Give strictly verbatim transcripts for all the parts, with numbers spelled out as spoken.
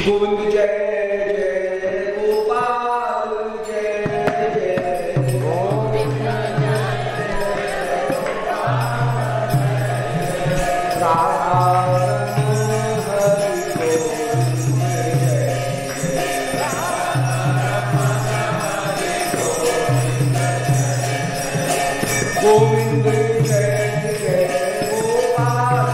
गोविंद जय जय गोपाल जय जय गोविंद राधा गोविंद जय जय गोपाल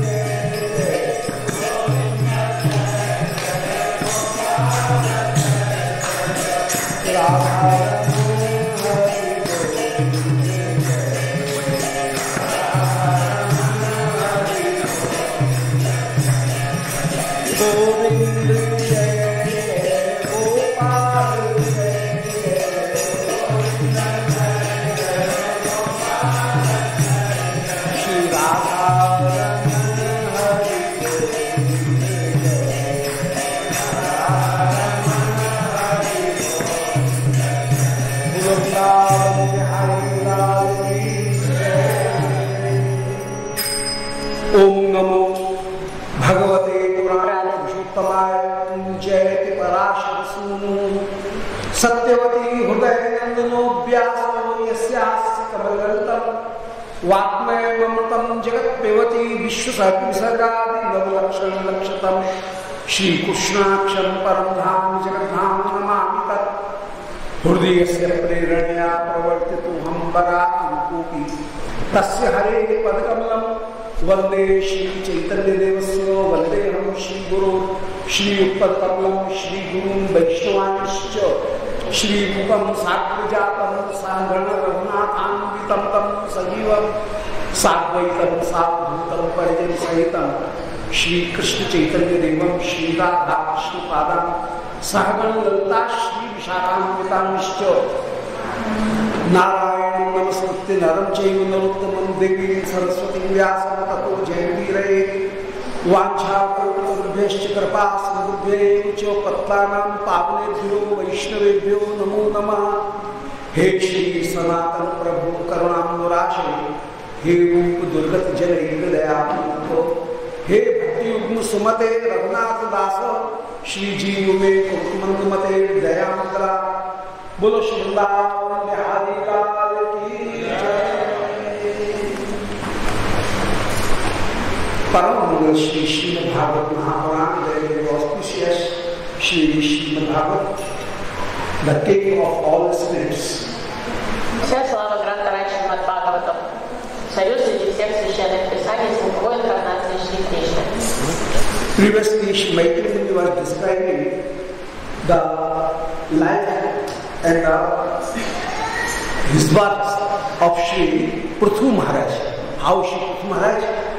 ओम नमो भगवते पुराण पुरुषोत्तमाय जयति पराशर सूनु सत्यवती हृदय नंदनो व्यासो यस्यास्य कमलगल्तम वाक्मय ममतम जगत पेवती विश्वसर्गादि नवलक्षण लक्षतम श्री कृष्णाक्षर परम धाम जगद्धाम नमामि तत् हृदयस्य प्रेरणया प्रवर्तितो हम बराकूपी तस्य हरे पदकमलम वंदे श्री चैतन्य देवस्य वंदे हम श्री गुरु श्री उत्पत्तमलम श्री गुरु वैष्णवांश्च श्री मुखम साग्रजातम सागण रघुनाथान्वितं तं सजीवं साद्वैतं सावधूतं परिजन सहितं श्री कृष्ण चैतन्य देवं श्री राधा कृष्ण पादां सहगण ललिता श्री विशाखान्वितांश्च नारायण नमस्कृत्य नरं चैव नरोत्तमं देवीं सरस्वतीं व्यासं ततो जयवीरये वाञ्छाकल्पतरुभ्यश्च कृपा सिन्धुभ्यैव च पतितानां पावनेभ्यो वैष्णवेभ्यो नमो नमः। हे श्री सनातन प्रभु करुणाम्बुराशे हे रूप दुर्गत जनैक दयाबंधो हे भक्तियुग्म सुमते रघुनाथ दास श्री जीव में कुमंदमते दयामंत्रा बोलो श्रीवृंदावन बिहारी लाल की जय। परम मंगल Shri Shrimad Bhagavat Mahapuran auspicious Shri Shrimad Bhagavat the king of all spirits. Вся слава Грантарай Шримад Бхагаватам, союз среди всех священных писаний с буквой инкарнации Шри Кришны. Previously, Shri Maitreya was describing the life and the his works of Shri Pruthu Maharaj. How Shri Pruthu Maharaj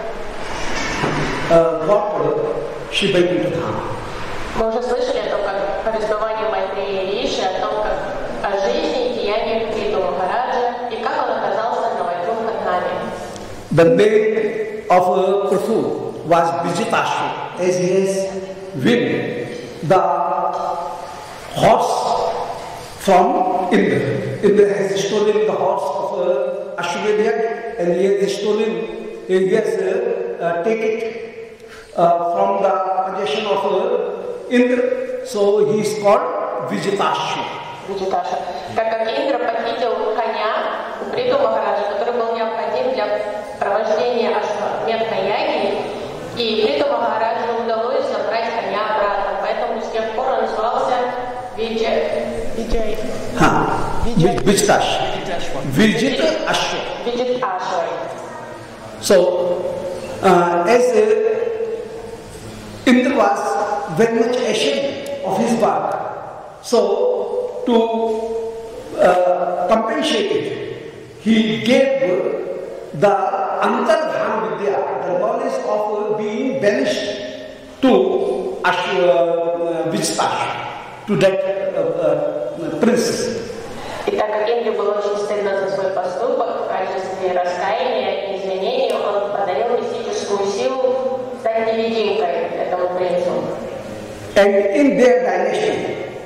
uh, got Shri Vaikuntha Dham. Мы уже слышали о том, как повествование Майтрея Риши, о том, как о жизни и деяниях Притху Махараджа и как он оказался на Вайкунтха Dhаме. The name of uh, Pruthu was Vijitashu, as he has won the horse from Indra. Indra has stolen the horse of uh, Ashwamedha and he has stolen, he has uh, uh, taken it uh, from the possession of uh, Indra. So he is called Vijitashu. Виджиташа. Так как Индра похитил коня у Притху Махараджа, который был необходим для провождения Ашвамедха-яги, и Притху Махараджу удалось забрать коня обратно, поэтому с тех пор он назывался Виджай. Виджай. Vijitashu. Vijitashu. Vijitashu. So, uh, as uh, Indra was very much ashamed of his work, so to uh, compensate it, he gave the Antardhan Vidya, the knowledge of uh, being banished to Ash- uh, Vijitashu, to that uh, uh, princess. И так как Индре было очень стыдно за свой поступок, в качестве раскаяния и извинений он подарил мистическую силу стать невидимкой этому принцу. And in their dynasty,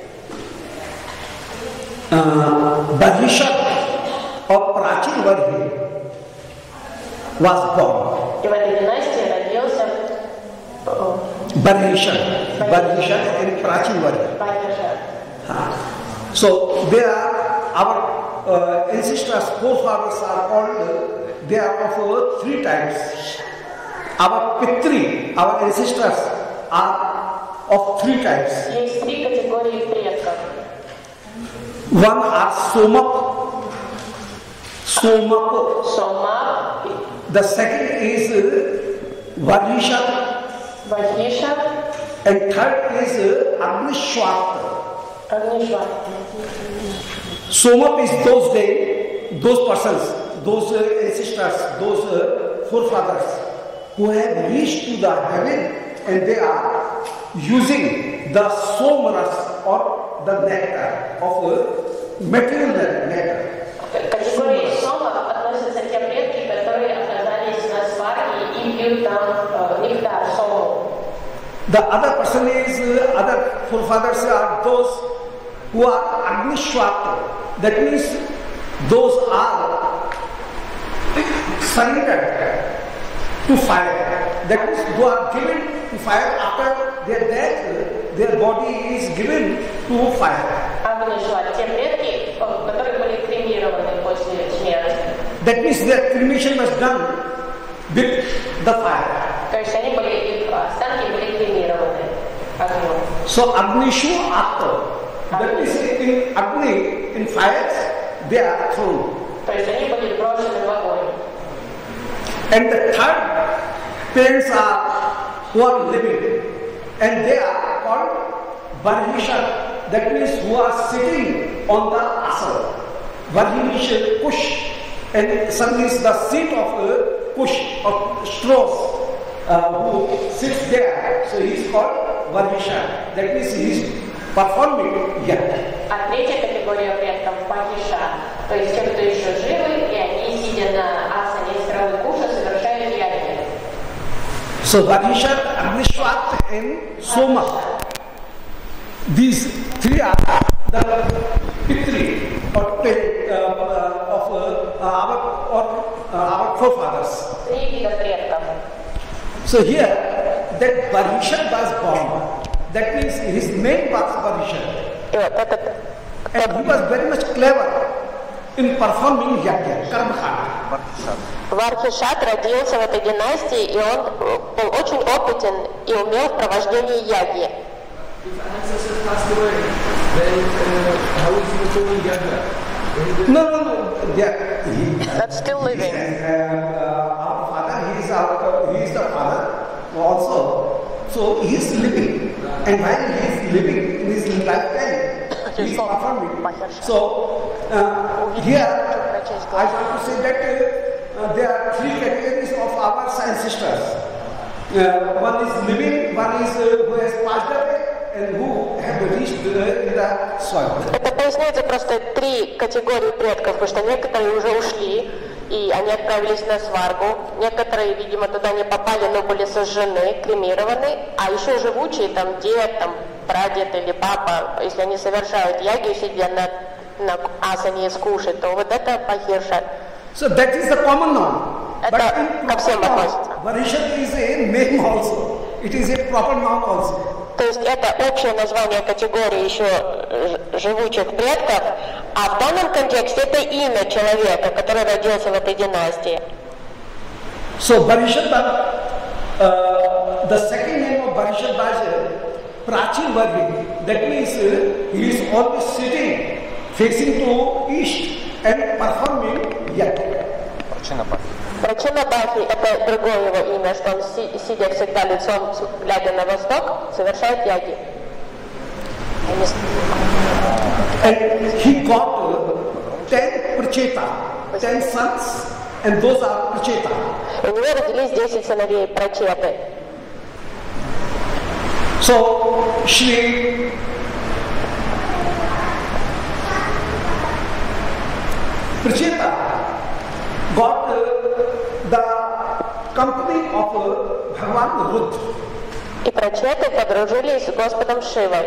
uh, Bhagishat of Prachin Varhi was born. И в этой династии родился Barhishan. Barhishan and Prachin Varya. So they are our uh, ancestors, forefathers are called, uh, they are of uh, three types. Our Pitri, our ancestors are of three types. Есть три категории предков. One are Somak. Somak. Сома, The second is uh, Varhishan. Вадхиша, And third is uh, Agnishwat. Агнишват. Somap is those days, those persons, those uh, ancestors, those uh, forefathers who have reached to the heaven and they are using the somaras or the nectar of uh, material nectar. К категории сома относятся те предки, которые оказались на сварге и пьют там э, нектар сому. The other person is, uh, other forefathers are those who are Agnishwat. That means those are surrendered to fire. That means they are given to fire after their death, their body is given to fire. Агнишват, те предки, э, которые были кремированы после смерти. That means their cremation was done with the fire. То есть они были, их останки были кремированы огнем. So Agnishu Atta. That means in Agni, in fires, they are thrown. То есть они были брошены в огонь. And the third parents are who are living, and they are called Varhisha. That means who are sitting on the asal. Varhisha push, and some is the seat of a push of straws. Uh, who sits there, so he is called Varhisha. That means he is performing yajna. А третья категория предков Вадхиша, то есть те, кто еще живы, и они, сидя на асане из травы куша, совершают яджни. So Varhisha, Agnishwat and Soma. These three are the Pitri or uh, of uh, our or uh, our forefathers. Три вида предков. So here, that Varhisha was born. That means his name was Varhisha. И вот этот, And he was very much clever in performing yajna, karma. Вархишат родился в этой династии, и он был очень опытен и умел в провождении яги. If ancestors passed away, then uh, how is he performing yajna? No, no, no. Yeah, he, That's still living. And uh, our father, he is our, he is the father also. So he is living, and while he is living in his lifetime, he is performing. So uh, here, I want to say that uh, there are three categories of our ancestors. Uh, one is living, one is uh, who has passed away, and who have reached uh, in the soil. Это поясняется просто три категории предков, потому что некоторые уже ушли, и они отправились на сваргу. Некоторые, видимо, туда не попали, но были сожжены, кремированы. А еще живучие, там дед, там прадед или папа, если они совершают ягью, сидя на, на асане из куши, то вот это пахирша. So that is the common noun. Это But in ко всем proper относится. noun, Varishat is a name also. It is a proper noun also. То есть это общее название категории еще живучих предков, а в данном контексте это имя человека, который родился в этой династии. So Varishat, uh, the second name of Varishat was Prachin Varya. That means uh, he is always sitting, facing to east and performing yajna. Прачинабхи – это другое его имя, что он, си, сидя всегда лицом, глядя на восток, совершает яги. And he got uh, ten pracheta, ten sons, and those are pracheta. У него родились десять сыновей прачеты. So Shri Pracheta got uh, the company of uh, Bhagavan Rudra. И прачеты подружились с Господом Шивой.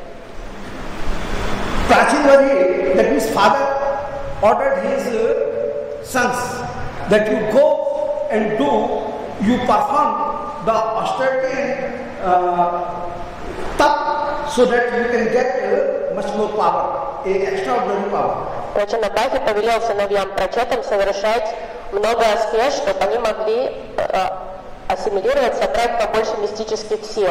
Prachinvari, that means father, ordered his uh, sons that you go and do you perform the austerity and uh, tap so that you can get uh, much more power, a extraordinary power. Прачанабхаги повелел сыновьям прачатам совершать много аскез, чтобы они могли э, ассимилировать, собрать побольше мистических сил.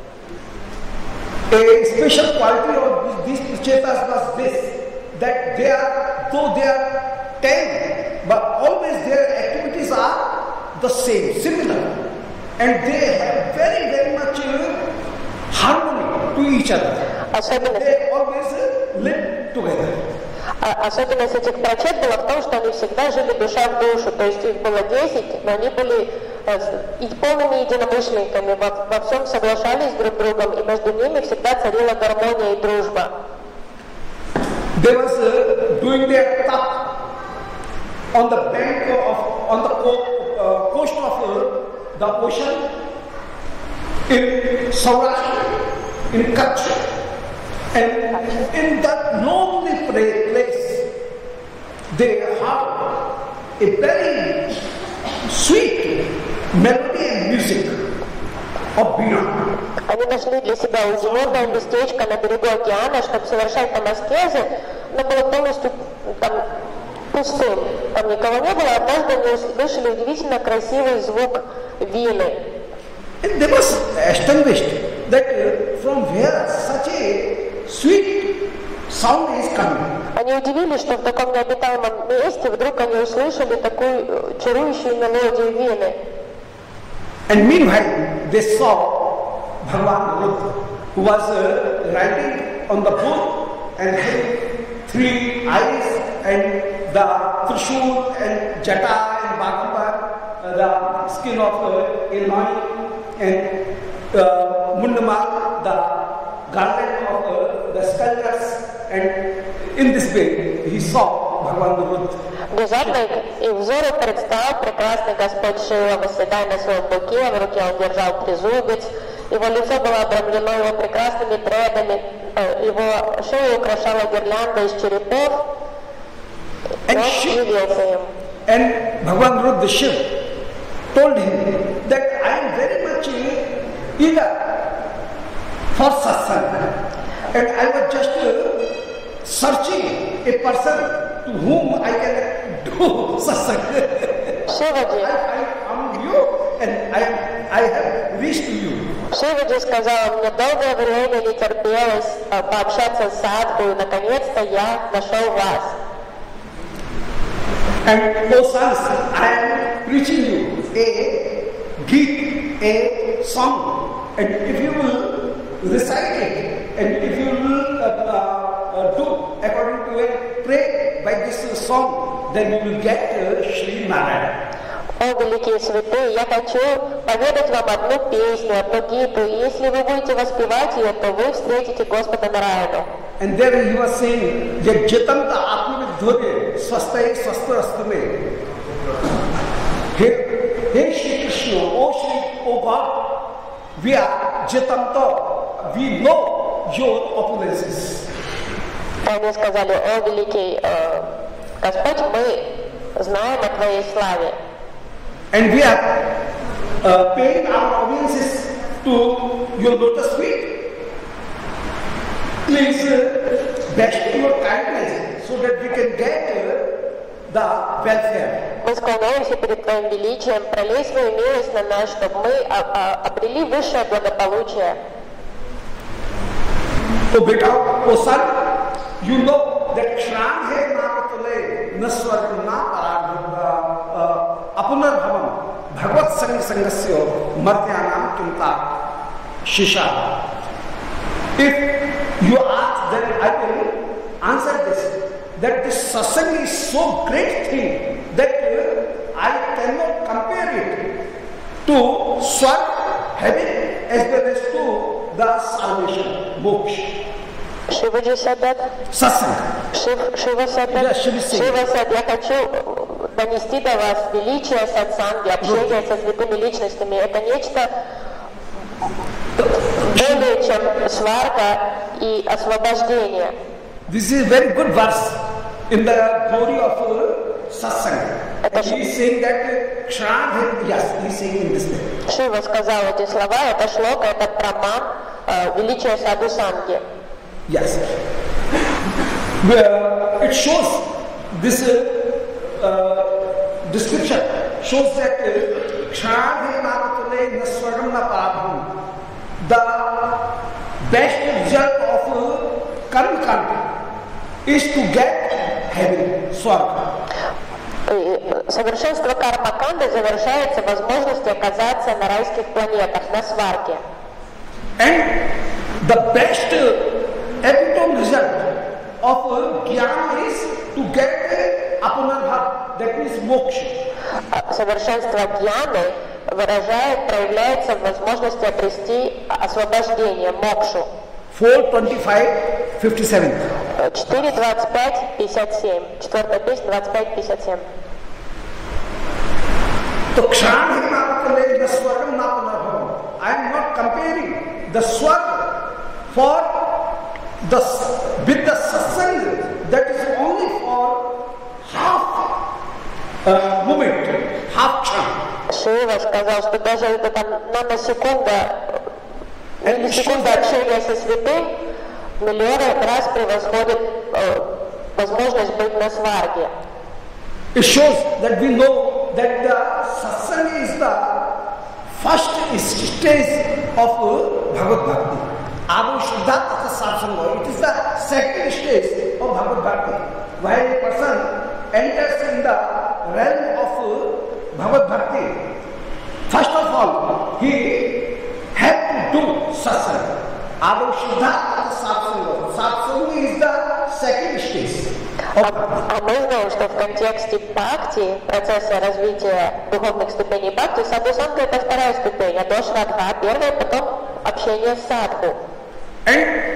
A special quality of these prachetas was this, that they are, though they are ten, but always their activities are the same, similar, and they have very, very much uh, harmony to each other. Особенность, they always uh, live together. Особенность этих прачет была в том, что они всегда жили душа в душу, то есть их было десять, но они были и полными единомышленниками, во, во всем соглашались друг с другом, и между ними всегда царила гармония и дружба. They was uh, doing their tap on the bank of, on the co- uh, coast of uh, the ocean in Saurashtra, in Kutch, and in that lonely place, they have a very sweet melody and music of Veena. Они нашли для себя уединенное местечко на берегу океана, чтобы совершать там аскезы, но было полностью там пустым, там никого не было. Однажды они услышали удивительно красивый звук вины. And they was astonished that from where such a sweet sound is coming. Они удивились, что в таком необитаемом месте вдруг они услышали такую чарующую мелодию вины. And meanwhile, they saw Bhagavan Ruddra, who was uh, riding on the bull and having three eyes and the Trishul and Jata and Bhagambar, uh, the skin of uh, a lion, and uh, Mundamal, the garland of uh, the sculptors, and in this way he saw Bhagavan Ruddra. Внезапно их взору предстал прекрасный Господь Шива, восседая на своем буке, в руке он держал трезубец, его лицо было обрамлено его прекрасными дредами, его шею украшала гирлянда из черепов, и он явился им. And Bhagavan Ruddra Shiv told him that I am very much eager for satsang, and I was just uh, searching a person to whom I can do satsang. Шиваджи, I, I found you and I, I have reached to you. Шиваджи сказал, мне долгое время не терпелось пообщаться с садху, и наконец-то я нашел вас. And O sons, I am preaching you a Geet, a song, and if you will recite it, and if you will uh, uh, do according to it, pray by this uh, song, then you will get uh, Shri Narayana. О, великие святые, я хочу поведать вам одну песню, одну гиту, и если вы будете воспевать ее, то вы встретите Господа Нараяну. And then he was saying, Yet Jitanta Atmavidhore Swastai Swastarastame. Hey Shri Krishna, O Shri, O God, we are Jitanta, we know your opulences. Они сказали, о, великий э, Господь, мы знаем о Твоей славе. And we are uh, paying our obeisances to your lotus feet. Please uh, bestow your kindness so that we can get uh, the welfare. Мы склоняемся перед Твоим величием, пролей свою милость на нас, чтобы мы обрели высшее благополучие. Oh, beta, oh son, you know that Shran hai Nagatale, Naswar na Apunar Bhavam, Bhagavad Sang Sangasyo, Martyanam Kinta, Shisha. If you ask, then I will answer this, that this satsang is so great thing that uh, I cannot compare it to Swar, heaven, as well as to the salvation, moksha. Shivaji said that? Satsang. Shiv, Shiva said that? Yeah, Shiva said. Shiva said, я хочу донести до вас величие сатсанги, общение со святыми личностями. Это нечто более чем сварка и освобождение. This is a very good verse in the glory of uh, satsang. Это he is saying that Kshanadhe, yes, he is saying in this way. Шива сказал эти слова, это шлока, это праман э, величия садхусанги. Yes. Where it shows this uh, uh, description shows that Kshanadhe Namatale Naswagam Napadham, the best result of karma kanda is to get heaven, Swarga. Совершенство карма-канды завершается возможностью оказаться на райских планетах, на сварге. And the best epitome result of jnana is to get apunarbhav, that means moksha. Совершенство гьяны выражает, проявляется в возможности обрести освобождение, мокшу. four twenty-five fifty-seven. четыре двадцать пять пятьдесят семь. Четвертая песня двадцать пять пятьдесят семь. So Kshanadhe Namatale the Swargam Napunarbhavam. I am not comparing the Swarga for the with the satsang that is only for half uh, moment, half chant. Шива сказал, что даже это там наносекунда, миллисекунда общения со святым миллионы раз превосходит э, возможность быть на сварге. It shows that we know that the satsang is the first stage of Bhagavad Bhakti. Adu Shuddha Tata Satsanga. It is the second stage of Bhagavad Bhakti. While a person enters in the realm of Bhagavad Bhakti, first of all, he has to do satsang. Adu Shuddha Tata Satsanga. Satsanga is the second stage. А, а мы знаем, что в контексте бхакти, процесса развития духовных ступеней бхакти, садхусанга это вторая ступень, а дошрадха первая, потом общение с садху. And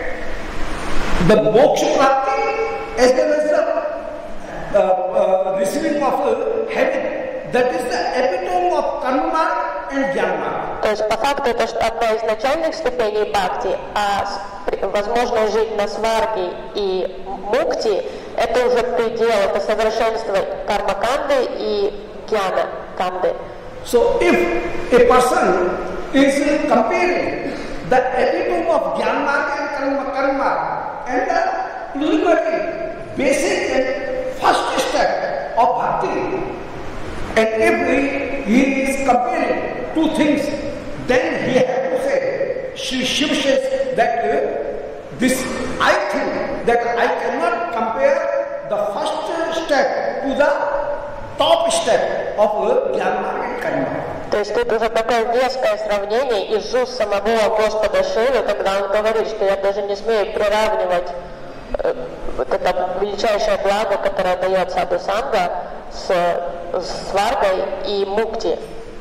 the moksha prapti as well as the uh, uh, receiving of uh, heaven, that is the epitome of karma and jnana. То есть по факту это одна из начальных ступеней бхакти, а возможно жить на сварге и мукти это уже предел, это совершенство карма-канды и гьяна-канды. So if a person is comparing the epitome of jnana and karma, karma and the preliminary, basic and first step of bhakti, and if he, he is comparing two things, then he has to say, Shri Shiva says that uh, this, I think that I cannot compare the first step to the top step of jnana and karma. То есть тут уже такое веское сравнение из уст самого Господа Шивы, когда он говорит, что я даже не смею приравнивать э, вот это величайшее благо, которое дает садхусанга, с, с сваргой и мукти.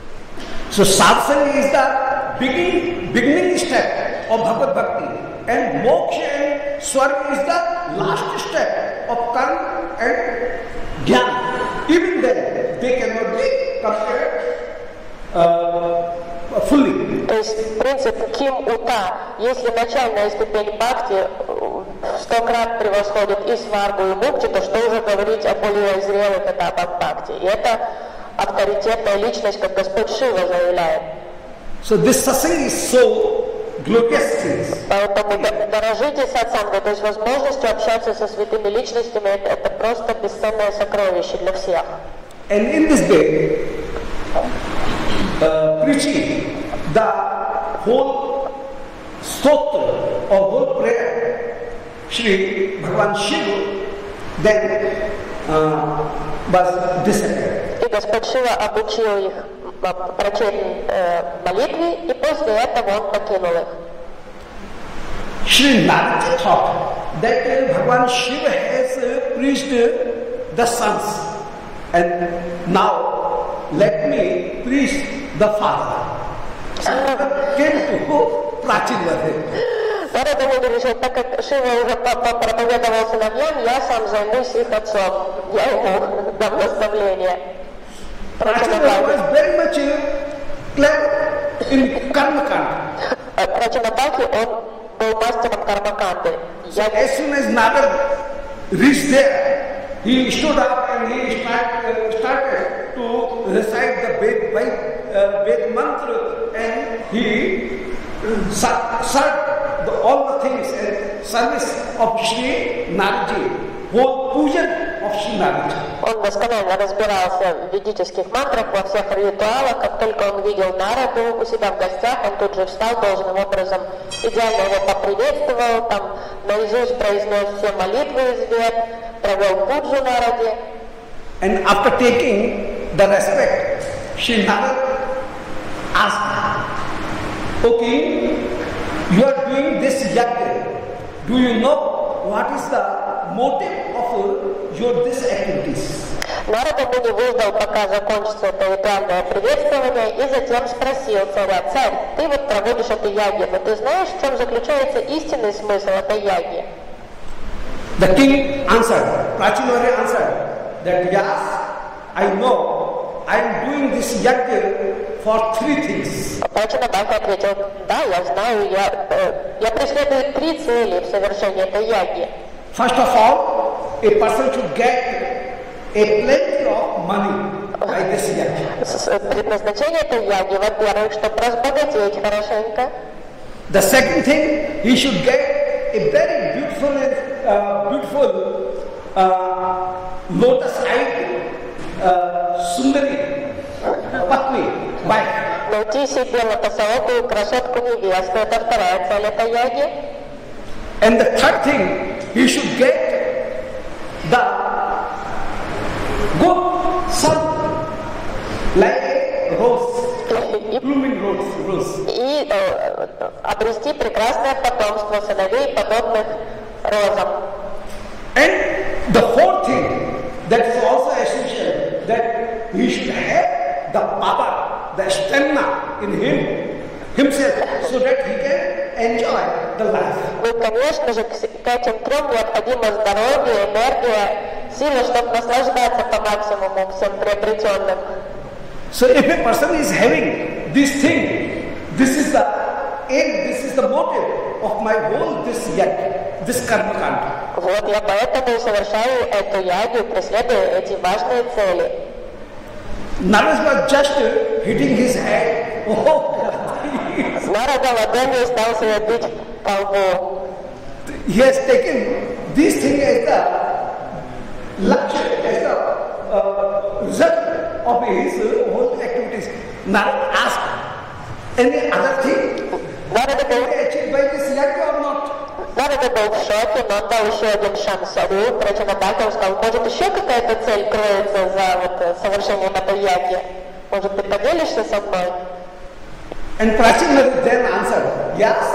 So satsang is the beginning, beginning step of Bhagavad Bhakti, and moksha and swarga is the last step of karma and jnana. Even then, they cannot be compared uh, fully. То есть принцип ким ута, если начальная ступень бхакти в сто крат превосходит и сваргу, и мукти, то что уже говорить о более зрелых этапах бхакти. И это авторитетная личность, как Господь Шива заявляет. So this satsang is so glorious things. Поэтому дорожите сатсангой, то есть возможностью общаться со святыми личностями, это, это просто бесценное сокровище для всех. And in this day, uh, preaching the whole stotra or whole prayer, Shri Bhagavan Shiva, then uh, was disappeared. И Господь Шива обучил их прочесть э, молитве, и после этого он покинул их. Shri Narada thought that uh, Bhagavan Shiva has uh, preached uh, the sons, and now let me preach the father. Came to Prachinvade. Нарада решил, так как Шива уже проповедовал сыновьям, я сам займусь их отцом. Я ему дам наставление. Prachinvade was very much clever in karma kanda. Прачинабхати, он был мастером кармаканды. So as soon as Narada reached there, he stood up and he start, uh, started to by uh, Ved mantra, and he served the, all the things and service of Shri Naraji, whole pujan of Shri Naraji. Он досконально разбирался в ведических мантрах, во всех ритуалах. Как только он видел Нараду у себя в гостях, он тут же встал должным образом, идеально его поприветствовал, там наизусть произнес все молитвы из Вед, провел пуджу Нараде. And after taking the respect, Shri Narada asked, "O king, you are doing this yajna. Do you know what is the motive of your this activities?" Нарада не выждал, пока закончится это ритуальное приветствование, и затем спросил царя: «Царь, ты вот проводишь эту ягью, но ты знаешь, в чем заключается истинный смысл этой ягьи?» The king answered, Prachinvarya answered, that yes, I know, I am doing this yajna for three things. Прачинабхака ответил: «Да, я знаю, я, э, я преследую три цели в совершении этой ягьи. First of all, a person should get a plenty of money by this yajna. Предназначение этой яги, во-первых, чтобы разбогатеть хорошенько. The second thing, he should get a very beautiful, uh, beautiful uh, lotus-eyed uh, sundari patni, wife. Найти себе лотосовую красотку невесту, это вторая цель этой яги. And the third thing, he should get the good son, like a rose, blooming rose. rose. И э, обрести прекрасное потомство сыновей, подобных розам. And the fourth thing, that is also essential, that he should have the power, the stamina in him, himself, so that he can enjoy the life. Ну, конечно же, к этим трем необходимо здоровье, энергия, сила, чтобы наслаждаться по максимуму всем приобретенным. So if a person is having this thing, this is the aim, this is the motive of my whole this yajna, this karma kanda. Вот я поэтому совершаю эту ягью, преследую эти важные цели. Narada was just hitting his head. Oh, Нарада ладонью стал себя бить по лбу. he has taken this thing as the luxury, as the uh, result of his whole activities. Narada asked, any other thing Нарада can был, be achieved by this yajna or not? Нарада был в шоке, но он дал еще один шанс царю. Прачинабхака сказал: может, еще какая-то цель кроется за вот совершением этой яги? Может, ты поделишься со мной? And Prachinvarya then answered, yes,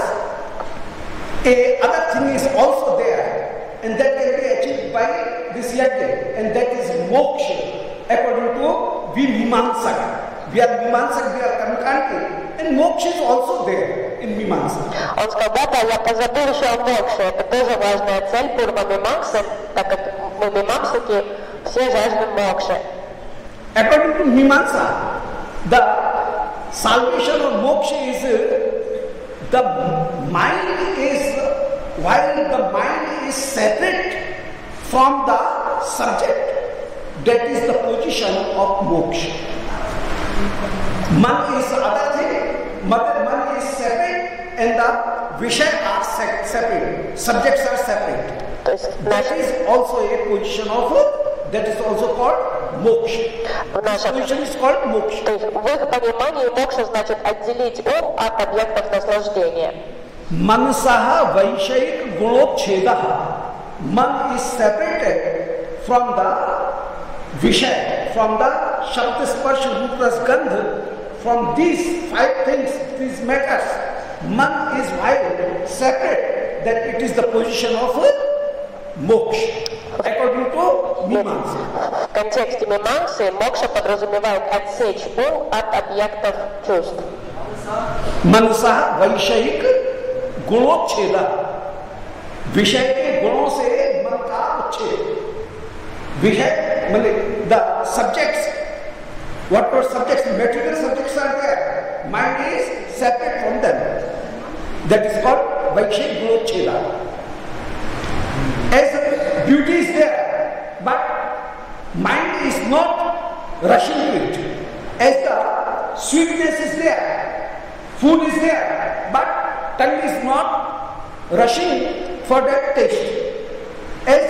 a other thing is also there, and that can be achieved by this yajna, and that is moksha, according to Vimimamsaka. We are Mimamsaka, we are Karmakanti, and moksha is also there in Mimamsaka. Он сказал: да, да, я позабыл еще о мокше. Это тоже важная цель Пурва Мимамсы, так как мы мимамсаки, все жаждем мокши. According to Mimamsa, the salvation of moksha is uh, the mind is, while the mind is separate from the subject, that is the position of moksha. Man is other thing, man is separate and the vishaya are separate, subjects are separate. That is also a position of, that is also called moksha. This position is called moksha. То есть в их понимании мокша значит отделить ум от объектов наслаждения. Manasaha vaishayik gunopchedaha. Man is separated from the vishaya, from the shabda sparsha rupa gandha, from these five things, these matters. Man is while separate, that it is the position of moksha, according to Mimamsa. В контексте мимамсы мокша подразумевает отсечь ум от объектов чувств. Manasaha vaishayik gunopcheda. विषय के गुणों से मन का उच्छेद. विषय मतलब the subjects, what were subjects, material subjects are there. Mind is separate from them. That is called Vaikshik Gunocheda. As beauty is there, but mind is not rushing to it. As the sweetness is there, food is there, but tongue is not rushing for that taste. As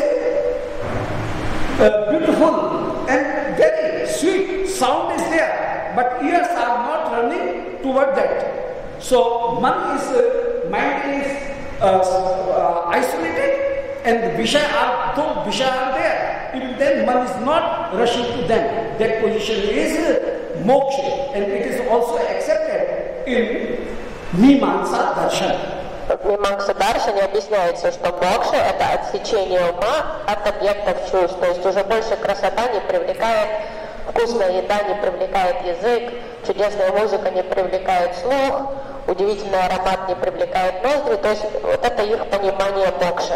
uh, beautiful and very sweet sound is there, but ears are not running toward that. So man is, uh, mind is uh, uh, isolated, and the Vishaya are, though Vishaya are there, even then man is not rushing to them. That position is uh, moksha, and it is also accepted in Mimamsa Darshan. В Мимамса Даршане объясняется, что мокша – это отсечение ума от объектов чувств, то есть уже больше красота не привлекает, вкусная еда не привлекает язык, чудесная музыка не привлекает слух, удивительный аромат не привлекает ноздри, то есть вот это их понимание мокши.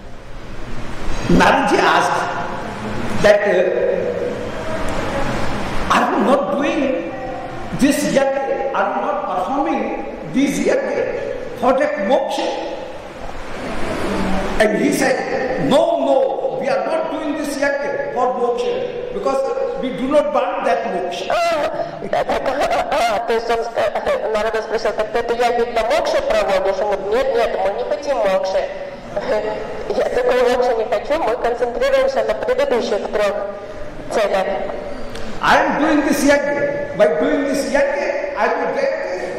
Naraji asked that uh, are you not doing this yajna, are you not performing these yajna for that moksha? And he said, no, no, we are not doing this yajna for moksha, because we do not want that moksha. То есть он, Нарада спросил, так ты эту ягу для мокши проводишь? Он говорит, нет, нет, мы не хотим мокши. Я такой мокши не хочу, мы концентрируемся на предыдущих трех целях. I am doing this yajna. By doing this yajna, I will get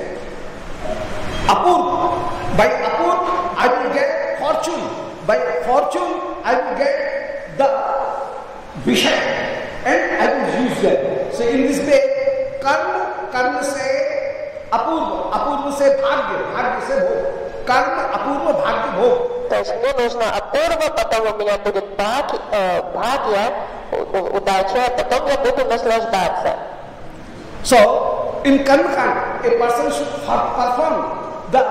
apurva. By apurva, I will get fortune. By fortune, I will get the vishaya, and I will use them. So in this way, karma, karma se apurva, apurva se bhagya, bhagya se bhog. Karma, apurva, bhagya, bhog. То есть мне нужно апурва, потом у меня будет бхагья, удача, а потом я буду наслаждаться. So, in karma kand, a person should perform the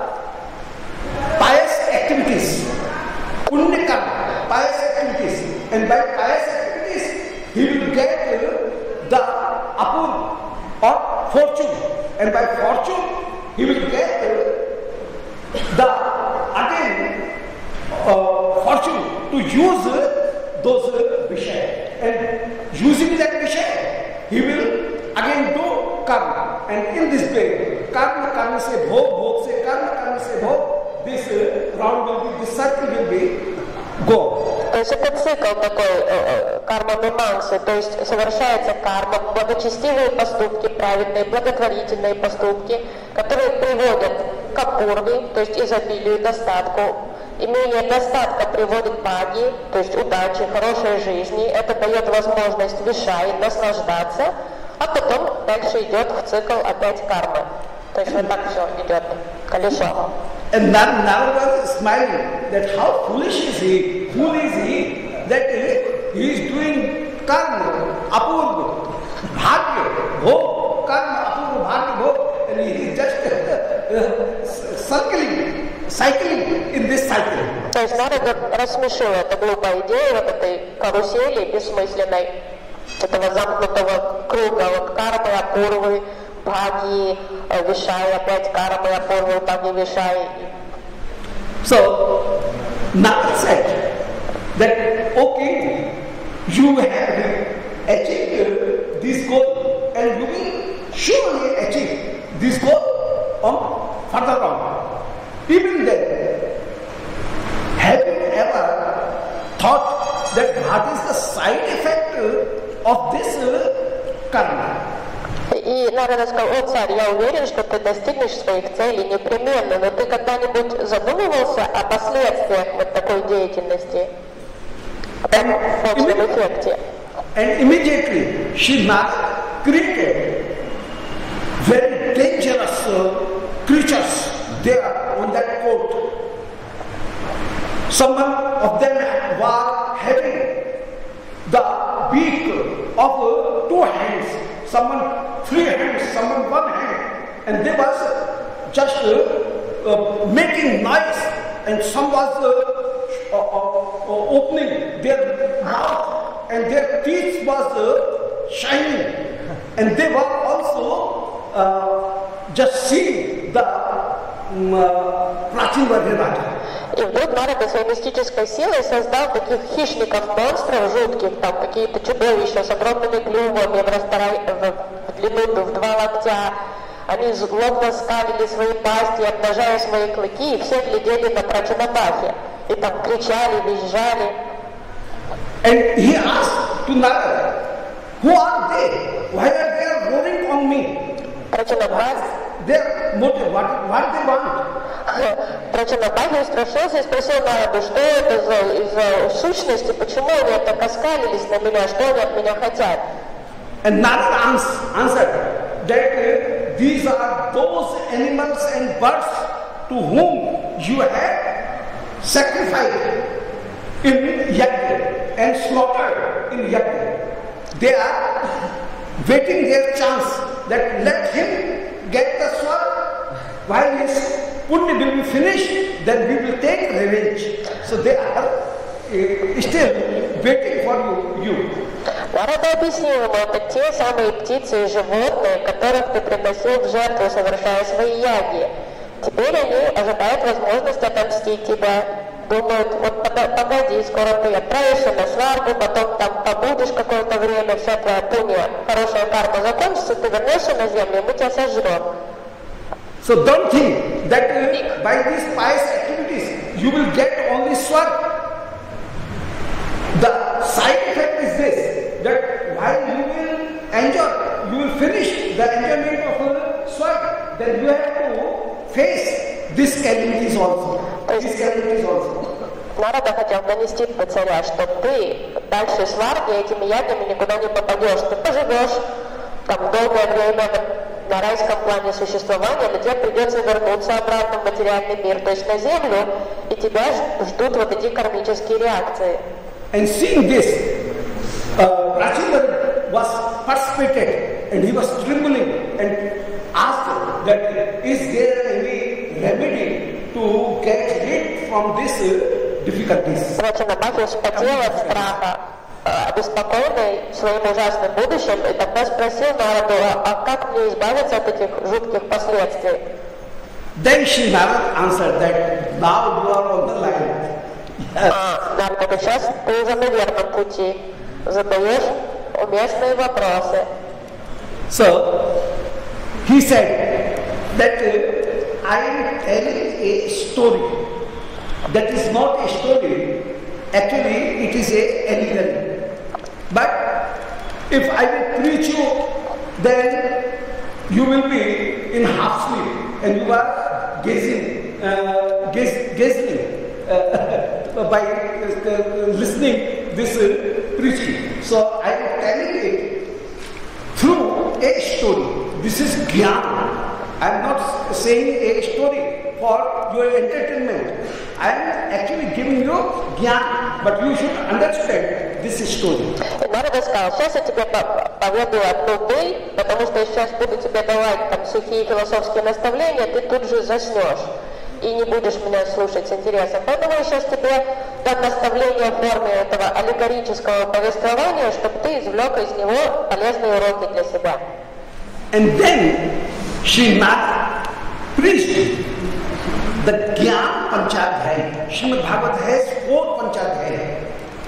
pious activities, punya karma, pious activities, and by pious activities, he will get the apurva or fortune, and by fortune, he will get the again uh, fortune to use uh, those uh, vishaya, and using that vishaya, he will again do karma, and in this way, karma, karma se bhog, bhog se karma, karma se bhog, this uh, round will be, this circle will be go. То есть это цикл такой э, карма-мимамсы, то есть совершается карма, благочестивые поступки, праведные, благотворительные поступки, которые приводят к апурве, то есть изобилию, достатку. Имение достатка приводит к бхаги, то есть удачи, хорошей жизни. Это дает возможность вишай, наслаждаться, а потом дальше идет в цикл опять кармы. То есть вот так все идет, колесо. And Narada was smiling that how foolish is he, fool is he, that he is doing karma, apurva, bhagya, bhog, karma, apurva, bhagya, bhog, and he is just uh, circling, cycling in this cycle. То есть Нарада рассмешила эту глупую идею вот этой карусели бессмысленной, этого замкнутого круга, вот кармы, апурвы, бхаги, вишай, опять кармы, апурвы, бхаги, вишай. So, Narada said that, okay, you have achieved this goal, and you will surely achieve this goal on further on. Even then, have you ever thought that what is the side effect of this karma? И Нарада сказал, о царь, я уверен, что ты достигнешь своих целей непременно, но ты когда-нибудь задумывался о последствиях вот такой деятельности, о побочном эффекте? And immediately she created very dangerous uh, creatures there on that court. Some of them were having the beak of uh, two hands. Someone three hands, someone one hand, and they was just uh, uh, making noise, and some was uh, uh, uh, opening their mouth, and their teeth was uh, shining, and they were also uh, just seeing the um, uh, Prachin Vajrayana. И вдруг Нарада своей мистической силой создал таких хищников-монстров жутких, там какие-то чудовища с огромными клювами в, в длину в два локтя. Они злобно скалили свои пасти, обнажая свои клыки, и все глядели на Прачанабхи. И там кричали, визжали. And he asked to Narada, who are they? Why are they roaring on me? Прачанабхи Their motive, what, what they want? Прачанабхи устрашился и спросил Нараду, что это за, за сущности, почему они так оскалились на меня, что они от меня хотят. And Narada answered that uh, these are those animals and birds to whom you have sacrificed in yajna and slaughtered in yajna. They are waiting their chance that let him get the sword while his punya will be finished, then we will take revenge. So they are uh, still waiting for you. you. Нарада объяснил ему, это те самые птицы и животные, которых ты приносил в жертву, совершая свои яги. Теперь они ожидают возможности отомстить тебя. Думают, вот погоди, скоро ты отправишься на свадьбу, потом там побудешь какое-то время, вся твоя пунья, хорошая карма закончится, ты вернешься на землю, и мы тебя сожрем. So don't think that uh, by these pious activities you will get only sword. The side effect is this, that while you will enjoy, you will finish the enjoyment of a sword, then you have to face these calamities also. These calamities also. Нарада хотел донести до царя, что ты дальше сварги этими ягами никуда не попадешь. Ты поживешь там долгое время на райском плане существования, но тебе придется вернуться обратно в материальный мир, то есть на землю, и тебя ждут вот эти кармические реакции. And seeing this, uh, Prachindra was persuaded and he was trembling and asked that is there any remedy to get rid from this uh, difficulties? Прачанабхи вспотел от страха, обеспокоенный своим ужасным будущим, и тогда спросил Нараду, а как мне избавиться от этих жутких последствий? Then Shri Narada answered that now you are on the line. Нарада, сейчас ты уже на верном пути, задаешь уместные вопросы. So he said that uh, I am telling a story that is not a story, actually it is a allegory. But if I will preach you, then you will be in half sleep and you are gazing, uh, gaze, gazing uh, by uh, listening this uh, preaching. So I am telling it through a story. This is Gyan. I am not saying a story for your entertainment. I am actually giving you Gyan, but you should understand this story. Нарада сказал, сейчас я тебе поведаю одну быль, потому что я сейчас буду тебе давать там сухие философские наставления, ты тут же заснешь и не будешь меня слушать с интересом. Поэтому я сейчас тебе дам наставление в форме этого аллегорического повествования, чтобы ты извлек из него полезные уроки для себя. And then Srimad preached the Gyan Panchadhyaya. Srimad Bhagavad has four Panchadhyaya.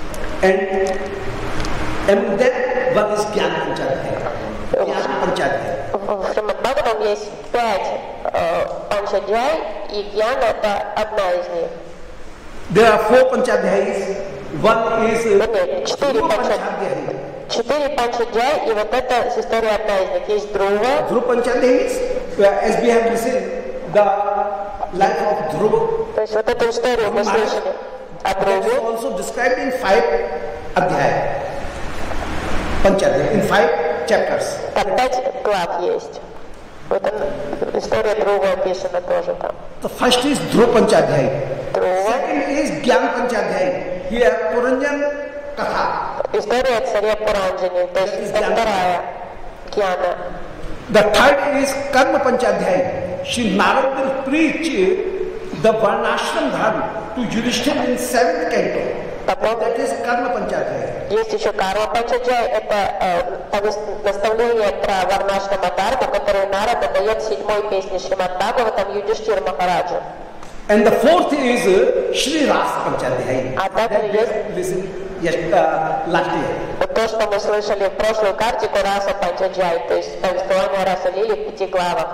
And among them one is Gyan Panchadhyaya. Gyan Panchadhyaya. В Шримад Бхагаватам есть пять э, панчадьяй, и Гьяна это одна из них. There are four Panchadhyayas. One is uh, Нет, четыре Panchadhyaya. Четыре панчадьяй, и вот эта история одна из них. Есть Друва. Dhruva Panchadhyaya is, as we have listened, the life of Dhruva. То есть вот эту историю мы слышали о That is Друве. also described in five Adhyaya. Panchadhyaya, in five chapters. Там пять глав есть. Вот история Друвы описана тоже там. The first is Dhruva Panchadhyaya. Друва. Second is Gyan Panchadhyaya. Here Puranjan Katha. История царя Пуранджани, то есть это вторая Гьяна. The third is Karma Panchadhyaya. Shri Narada will preach the Varnashram Dharma to Yudhishthira in seventh canto. Потом That is Karma Panchadhyaya. есть еще Карма Панчаджай, это э, наставление про Варнашрама Дхарму, которое Нарада дает в седьмой песне Шримад Бхагаватам Юдхиштхира Махараджу. And the fourth is uh, Shri Rasa Panchadhyaya. А That также we есть have listened yes, uh, last year. вот то, что мы слышали в прошлую картику Раса Панчаджай, то есть повествование Раса Лили в пяти главах.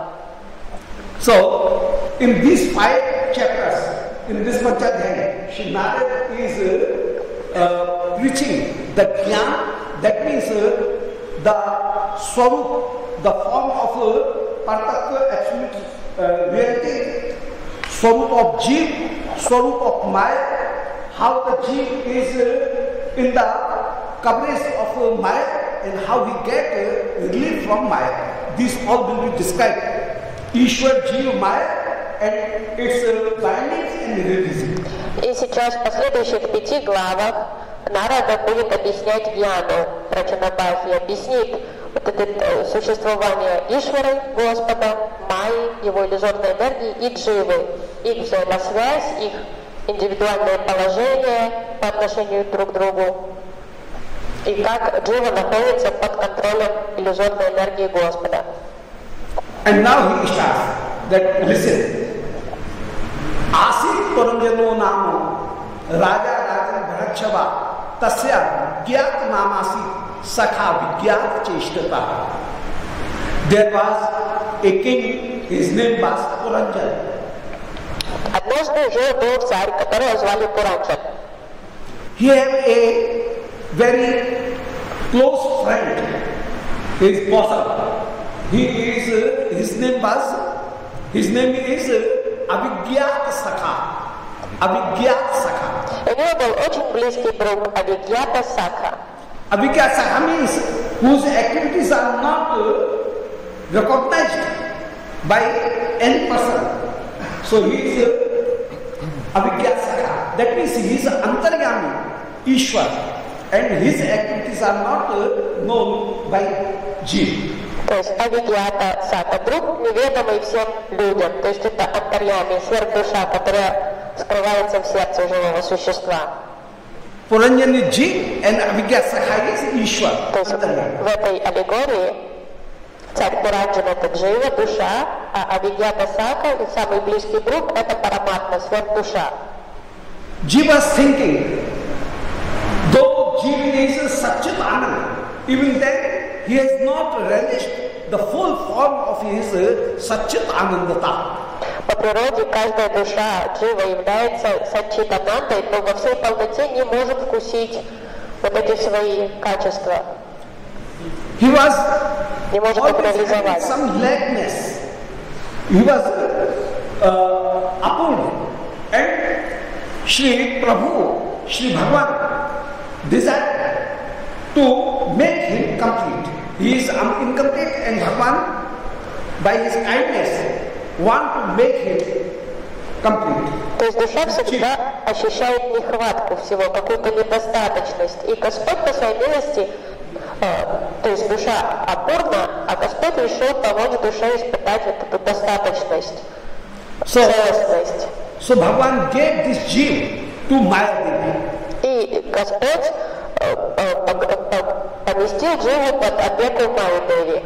So, in these five chapters, in this Panchadhyaya, Shri Narad is uh, uh, preaching the Jnana, that means uh, the Swarup, the form of uh, Partattva, absolute uh, reality, Swarup of Jeev, Swarup of Maya, how the Jeev is uh, in the coverage of uh, Maya and how he get uh, relief from Maya. These all will be described. Ishwar, Jeev, Maya and its uh, bindings and releasing. И сейчас в последующих пяти главах Нарада будет объяснять Гьяну, Прачанабхаси, объяснит вот это существование Ишвары, Господа, Майи, его иллюзорной энергии и Дживы, их взаимосвязь, их индивидуальное положение по отношению друг к другу, и как Джива находится под контролем иллюзорной энергии Господа. And now he starts that, listen, Asit Paranjano Namo Raja Rajan Bharatshava Tasya Gyat Namasi Sakha Vigyat Cheshtata. There was a king, his name was Puranjan. Однажды жил был царь, которого звали Пуранджан. He had a very close friend, his bosom. He is, uh, his name was, his name is uh, Avigyat Sakha. Avigyat Sakha. У него был очень близкий друг Авигьята Сакха. Avigyat Sakha means whose activities are not uh, recognized by any person. So he is uh, Avigyat Sakha. That means he is Antaryami, Ishwar, and his activities are not uh, known by Jeev. То есть Авигьята Сакха, друг, неведомый всем людям. То есть это Антарьями, сверхдуша, которая скрывается в сердце живого существа. Puranjani Jeev and Avigyat Sakha is Ishwar. То есть в этой аллегории царь Пуранджан — это Джива, душа, а Авигьята Сакха, и самый близкий друг — это Параматма, сверхдуша. Jeev was thinking, though Jeev is Satchit Anand, even then he has not relished the full form of his Satchit Anandata. По природе каждая душа Джива является Сатчитанандой, но во всей полноте не может вкусить вот эти свои качества. He was не может их реализовать. Some lackness. He was uh, appalled. And Shri Prabhu, Shri Bhagavan desired to make him complete. He is incomplete and Bhagavan, by his kindness, want to make him complete. То есть душа всегда ощущает нехватку всего, какую-то недостаточность. И Господь по своей милости, э, то есть душа опорна, а Господь решил помочь душе испытать вот эту достаточность, so, целостность. So Bhagavan gave this Jeev to Mayadevi. И Господь э, э, поместил Дживу под опеку Майя-деви.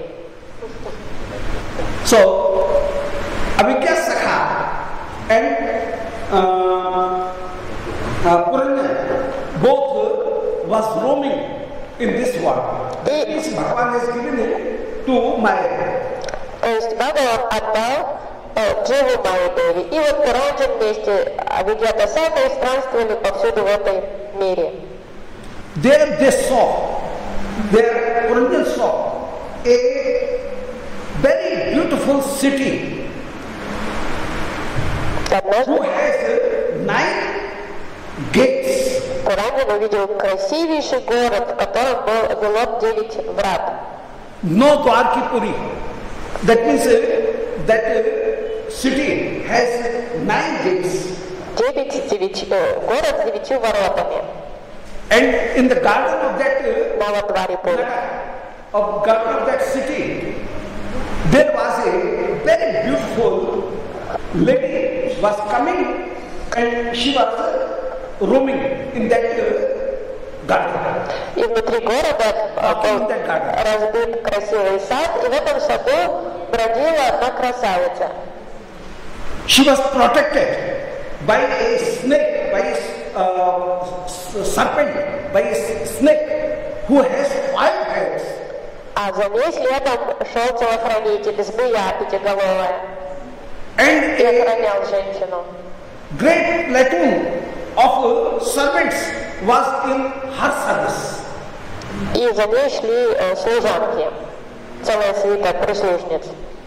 So, Avigyat Sakha and uh, uh, Puranjan both uh, was roaming in this world. That means Bhagavan has given it to Maya. То есть Бхагаван отдал э, Дживу Майя-деви. И вот Пуранджан вместе Авигьята Сакха странствовали повсюду в этом мире. There they saw, there Puranjan saw a very beautiful city who has nine gates. Пуранджан увидел красивейший город, в котором был вело девять врат. No Dwarkipuri. That means uh, that uh, city has nine gates. Девять, девять, э, город с девятью воротами. And in the garden of that uh, Навадварипури. of garden of that city, there was a very beautiful lady was coming and she was uh, roaming in that uh, garden. И внутри города был разбит красивый сад, и в этом саду бродила одна красавица. She was protected by a snake, by a uh, serpent, by a snake. who has five heads. А за ней следом шел телохранитель, змея пятиголовая, And и a охранял женщину. great platoon of uh, servants was in her service. И за ней шли э, служанки, целая свита прислужниц.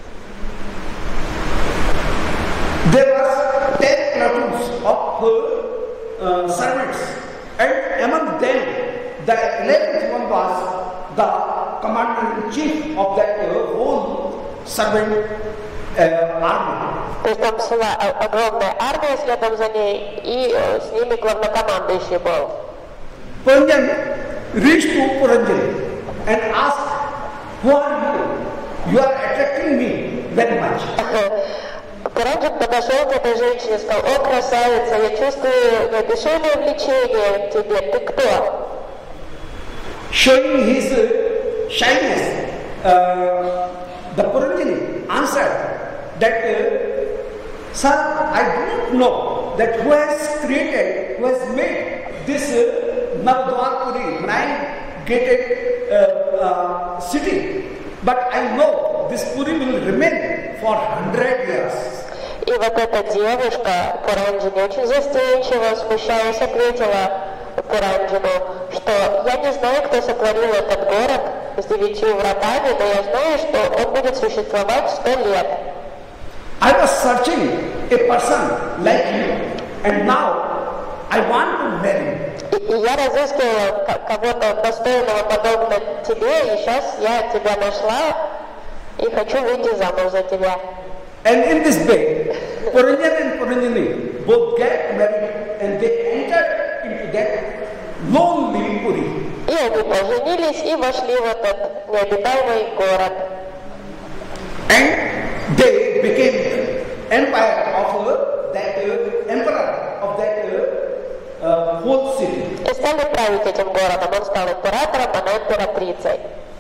There was ten platoons of her uh, servants, and among them, the eleventh one was the commander-in-chief of that uh, whole servant uh, army. То есть там шла о- огромная армия следом за ней, и э, с ними главнокомандующий был. Puranjan reached to Puranjani and asked, "Who are you? You are attracting me very much." Пуранджан подошел к этой женщине и сказал: «О, красавица, я чувствую неописуемое влечение к тебе. Ты кто?» Showing his uh, shyness, uh, the Puranjani answered that, uh, "Sir, I do not know that who has created, who has made this uh, Navadwarpuri, nine-gated uh, uh, city, but I know this Puri will remain for hundred years." И вот эта девушка, Пуранджани, очень застенчиво, смущаясь, ответила Пуранджану, что я не знаю, кто сотворил этот город с девятью вратами, но я знаю, что он будет существовать сто лет. I was searching a person like you, and now I want to marry. И, и я разыскивала ко- кого-то достойного, подобно тебе, и сейчас я тебя нашла и хочу выйти замуж за тебя. And in this way, Puranjan and Puranjani both get married and they entered into that lonely Puri. И они поженились и вошли в этот необитаемый город. And they became empire of uh, that uh, emperor of that uh, uh, whole city. И стали править этим городом. Он стал императором, она императрицей.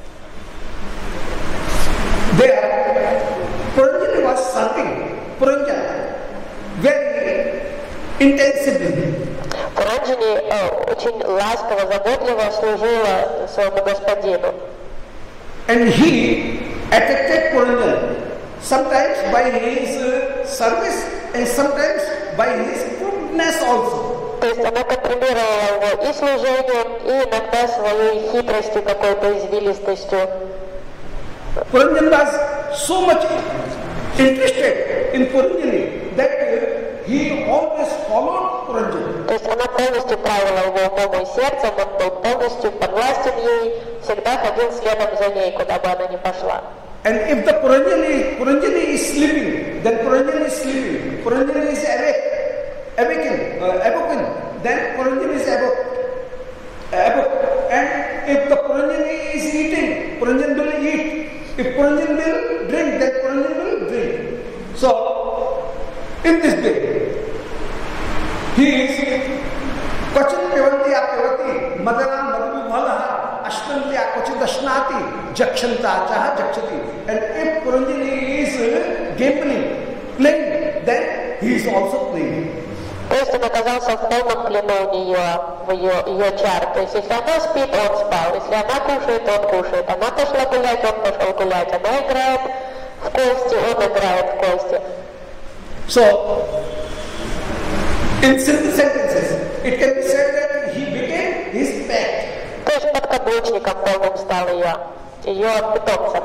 There, Puranjani was serving Puranjan very intensively. Пуранджани э, очень ласково, заботливо служила своему господину. And he attracted Puranjan sometimes by his uh, service and sometimes by his goodness also. То есть она контролировала его и служением, и иногда своей хитростью, какой-то извилистостью. Puranjan was so much interested in Puranjani that uh, he always followed Puranjani. То есть она полностью правила его умом и сердцем, он был полностью подвластен ей, всегда ходил следом за ней, куда бы она ни пошла. And if the Puranjani, Puranjani is sleeping, then Puranjani is sleeping. Puranjani is awake, awakened, uh, awoken, then Puranjani is awoke. awoke. And if the Puranjani is eating, Puranjan will eat. If Puranjan will drink, then Puranjan will drink. So, in this way, he is Kvachit Pivanti Apyavati, Madana Madhu Malaha, Ashtanti Akvachit Ashnati, Jakshanta Chaha Jakshati. And if Puranjani is gambling, playing, then he is also playing. То есть он оказался в полном плену у нее, в ее, ее чар. То есть если она спит, он спал. Если она кушает, он кушает. Она пошла гулять, он пошел гулять. Она играет в кости, он играет в кости. So, in simple sentences, it can be said that he became his pet. То есть подкаблучником полным стал ее, ее питомцем.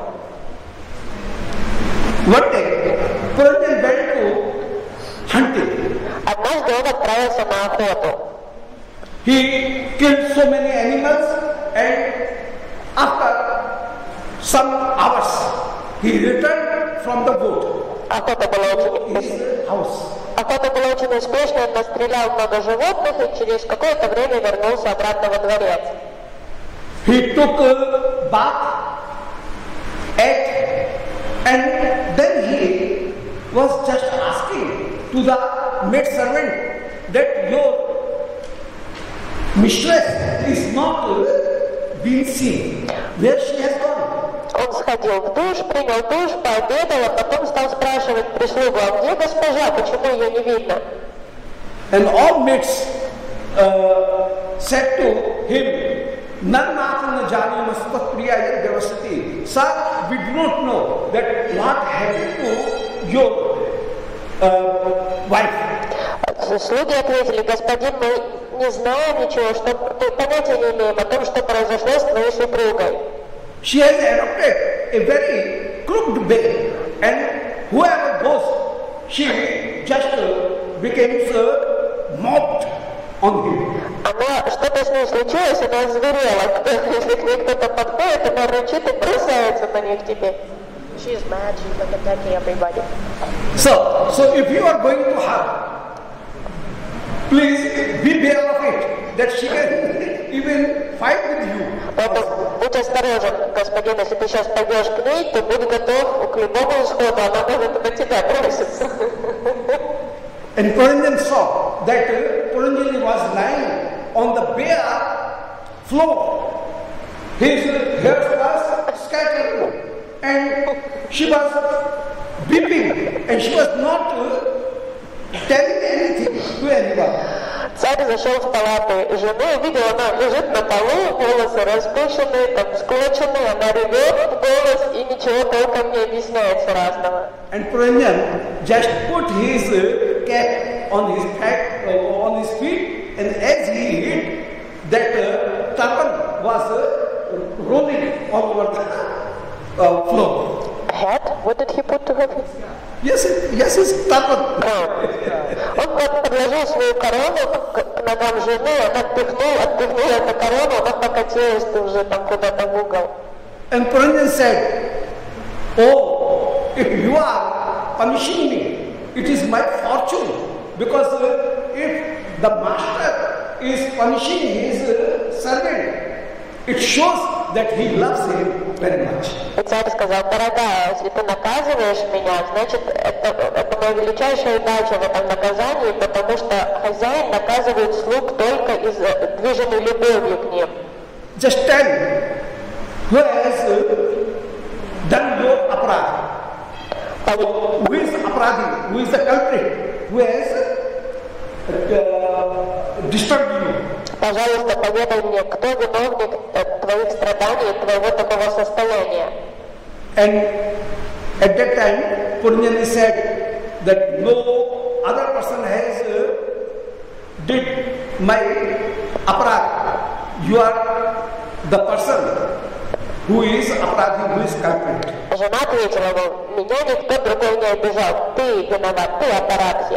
One day, Puranjan went to hunting. Однажды он отправился на охоту. He killed so many animals, and after some hours, he returned from the boat Охота была to очень, his house. охота была очень успешной, он настрелял много животных и через какое-то время вернулся обратно во дворец. He took a bath, ate, and then he was just asking to the maid servant that your mistress is not being seen. Where she has gone? Он сходил в душ, принял душ, пообедал, а потом стал спрашивать прислугу: а где госпожа, почему ее не видно? And all maids uh, said to him Narnatana Jani Mastat Priya Devasati. Sir, we do not know that what happened to your uh, wife. Слуги ответили: господин, мы не знаем ничего, что, понятия не имеем о том, что произошло с твоей супругой. She has adopted a very crooked way, and whoever goes, she just uh, becomes uh, mocked on him. Она, что-то с ней случилось, она зверела. Если к ней кто-то подходит, она рычит и бросается на них теперь. She's mad, she's like attacking everybody. So, so if you are going to her, please be aware of it, that she can even fight with you. Поэтому будь осторожен, господин, если ты сейчас пойдешь к ней, то будь готов к любому исходу, она может на тебя броситься. And Puranjan saw that uh, Puranjani was lying on the bare floor. His hair was scattered and she was weeping and she was not uh, telling anything to anyone. Царь зашел в палату жены, увидел, она лежит на полу, волосы распущенные, там склоченные, она ревет в голос и ничего толком не объясняется разного. And Puranjan just put his uh, cap on his head, uh, on his feet, and as he hit, that uh, turban was uh, rolling all over the uh, floor. Hat? What did he put to her feet? Yes, yes, it's turban. Он подложил свою корону к ногам жены, он отпихнул, отпихнул эту корону, она покатилась уже там куда-то в угол. And Puranjan said, oh, if you are punishing me, it is my fortune, because uh, if the master is punishing his uh, servant, it shows that he loves him very much. И царь сказал: дорогая, если ты наказываешь меня, значит, это, это моя величайшая удача в этом наказании, потому что хозяин наказывает слуг только из движимой любовью к ним. Just tell who has uh, done your aparadhi. Who is aparadhi? Who is the culprit? Who has uh, disturbed you? Пожалуйста, поведай мне, кто виновник твоих страданий, твоего такого состояния. And at that time, Puranjani said that no other person has uh, did my aparadhi. You are the person who is aparadhi, who is culprit. Жена ответила ему: меня никто другой не обижал, ты виноват, ты апаратхи.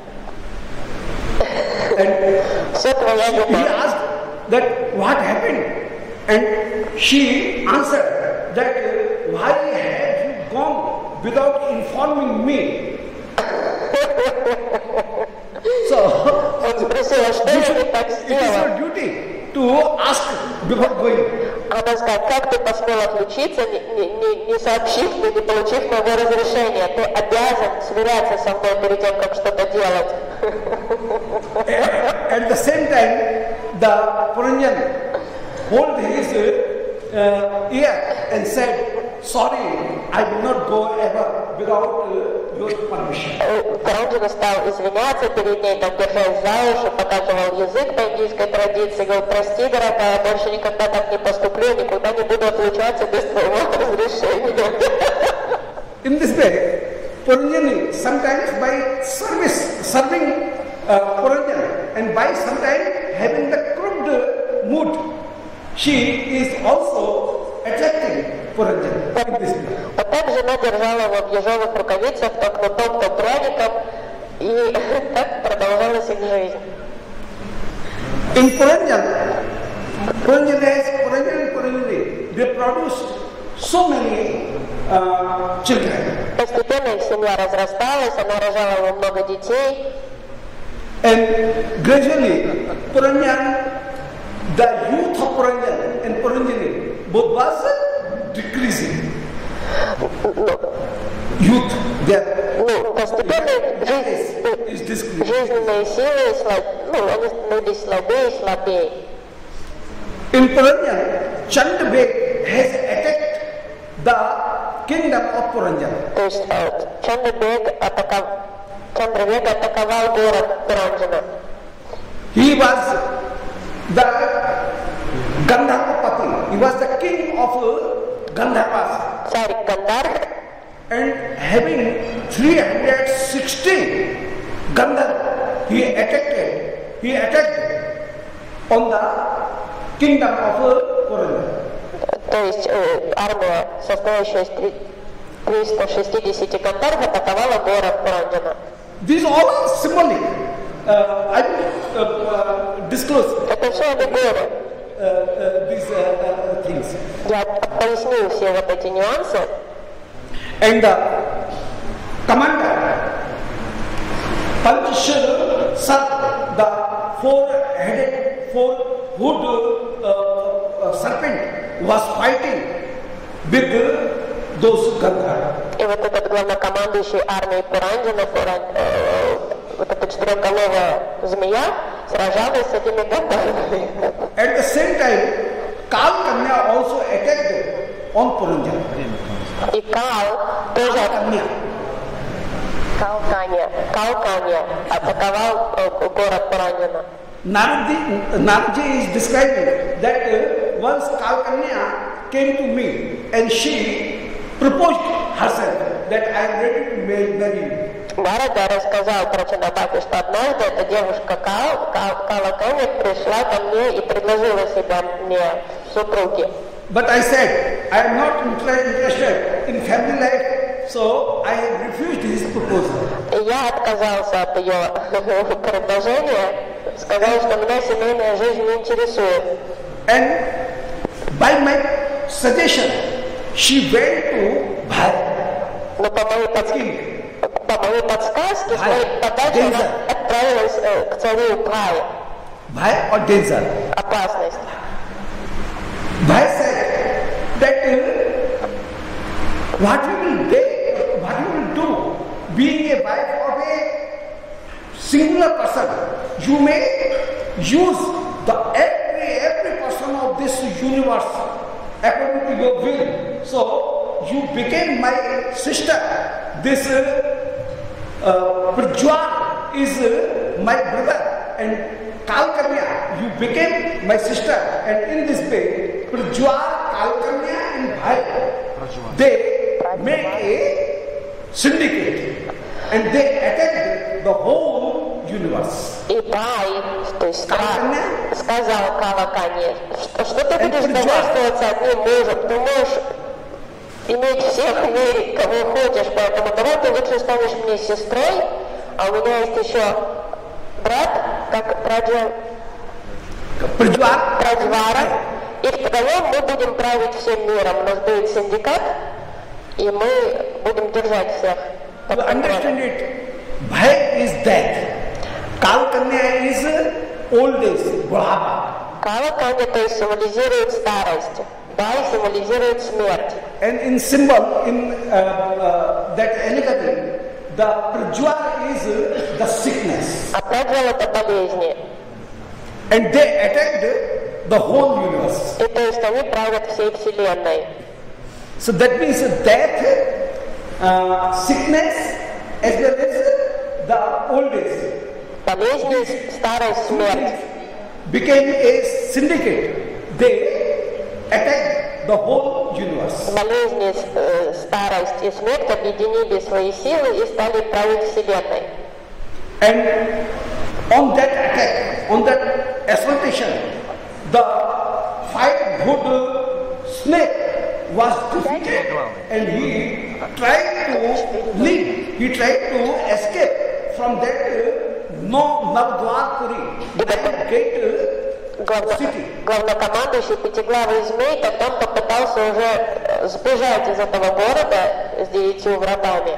Все твоя He вина. asked that what happened, and she answered that uh, why have you gone without informing me? So Он спросил: что я не так it is сделала? your duty to ask before going. Она сказала: как ты посмел отлучиться, не, не, не сообщив мне, не получив моего разрешения? Ты обязан сверяться со мной перед тем, как что-то делать. At the same time, the Puranjan hold his uh, ear and said, sorry, I will not go ever without uh, your permission. Пуранджана стал извиняться перед ней, там, держась за уши, показывал язык по индийской традиции, говорил: прости, дорогая, больше никогда так не поступлю, никуда не буду отлучаться без твоего разрешения. In this way, Puranjani, sometimes by service, serving uh, Puranjan, and by sometimes having the crooked mood, she is also attracting Puranjan. In this way. А также она держала его в ежовых рукавицах, то кнутом, то пряником, и так продолжалась их жизнь. In Puranjan, Puranjan has Puranjan and Puranjani, they produced so many uh, children. Постепенно их семья разрасталась, она рожала ему много детей. And gradually, Puranjan, the youth of Puranjan and Puranjani, both was decreasing. Youth, their Ну, постепенно is жизнь, decreasing. жизненные силы, слаб, ну, они становились слабее и слабее. In Puranjan, Chandabek has attacked the kingdom of Puranjan. То есть э, Чандрабег атаков... Чандрабег атаковал город Пуранджана. He was the Gandharvapati. He was the king of uh, Gandharvas. Царь Гандарв, And having three hundred sixty Gandharvas, he attacked, he attacked on the kingdom of uh, Purandara. то есть э, армия, состоящая из триста шестидесяти Гандарв, атаковала город Пуранджана. These all are symbolic. Uh, I will uh, uh, disclose Это все аллегория. uh, uh, these uh, uh, things. Я пояснил все вот эти нюансы. And the commander, Panchashara Sarp, the four-headed, four-hood uh, uh, serpent, was fighting with uh, those Gandharvas. И вот этот главнокомандующий армией Пуранджана, Пуран, э, вот эта четырехголовая змея, сражалась с этими Гандharvами. At the same time, Kal Kanya also attacked on Puranjana. И Кал тоже Kanya. Калканья, Калканья атаковал э, город Пуранджана. Naradi, Naradi is describing that uh, once Kal Kanya came to me and she proposed herself that I am ready to marry you. Нарада рассказал про Чандапати, что однажды эта девушка Кал, Кал, Калаканья пришла ко мне и предложила себя мне в супруги. But I said, I am not interested in family life, so I refused his proposal. И я отказался от ее предложения, сказал, что меня семейная жизнь не интересует. And by my suggestion, she went to Bharat. Но по моей, подск... по моей подсказке, с моей подачи она отправилась э, к царю Бхай. Bhai or danger? Опасность. Bhai said that uh, what we will do, what we will do, being a wife of a singular person, you may use the every every person of this universe according to your will. So you became my sister. This uh, uh, Prajwal is uh, my brother, and Kalkanya, you became my sister, and in this way, Prajwal, Kalkanya and Bhai, they made a syndicate and they attacked the whole universe. И Бхай, то есть сказал Калаканье, что, что ты будешь довольствоваться одним мужем, ты можешь иметь всех в мире, кого хочешь, поэтому давай ты лучше станешь мне сестрой, а у меня есть еще брат, как Праджа... Праджвара, и втроем мы будем править всем миром. У нас будет синдикат, и мы будем держать всех. To understand it, Bhai is death, Kalkanya is old age, Budhapa. Калаканья, то есть символизирует старость, Бхай символизирует смерть. And in symbol, in uh, uh, that allegory, the Prajwal is uh, the sickness. А Праджвал это болезни. And they attacked the whole universe. И то есть они правят всей вселенной. So that means death, uh, sickness, as well as the old age. Болезни, старость, смерть. Became a syndicate. They attacked the whole universe. Болезни, э, старость и смерть объединили свои силы и стали править вселенной. And on that attack, on that assaultation, the five-foot snake was defeated, and he tried to leave. He tried to escape from that uh, no Navdwarpuri, that great Главно, главнокомандующий пятиглавый змей тогда он попытался уже сбежать из этого города с девятью вратами.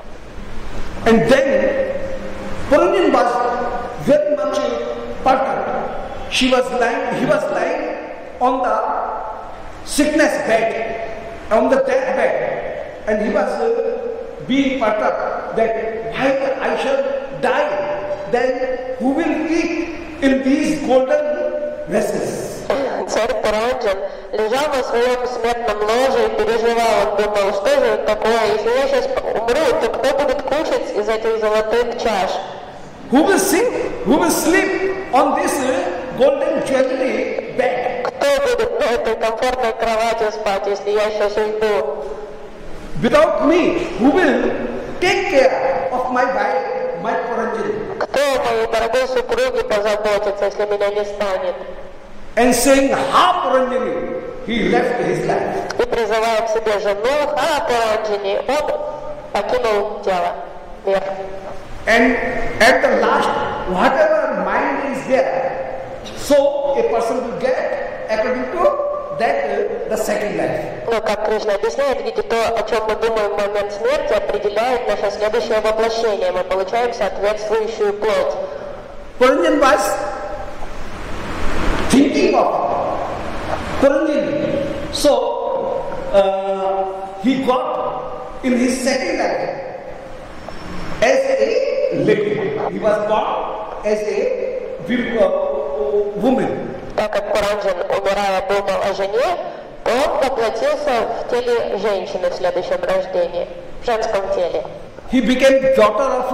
And then Puranjan was very much perturbed. She was lying, he was lying on the sickness bed, on the death bed, and he was uh, being perturbed that why I shall die, then who will eat in these golden vessels? Царь Пуранджан лежал на своем смертном ложе и переживал. Он думал, что же это такое, если я сейчас умру, то кто будет кушать из этих золотых чаш? Who will sleep? Who will sleep on this uh, golden jewelry bed? Кто будет на этой комфортной кровати спать, если я сейчас уйду? Without me, who will take care of my wife, my Paranjali? Кто о моей дорогой супруге позаботится, если меня не станет? And saying, Ha Paranjali, he left his life. И призывая к себе жену, Ха Пуранджани, он покинул тело, мир. And at the last, whatever mind is there, so a person will get according to that uh, the second life. Но, как Кришна объясняет, видите, то, о чем мы думаем в момент смерти, определяет наше следующее воплощение. Мы получаем соответствующую плоть. Puranjan was thinking of Puranjan. So, uh, he got in his second life as a lady. He was born as a uh, woman. Так как Пуранджан, умирая, думал о жене, то он воплотился в теле женщины в следующем рождении, в женском теле. He became daughter of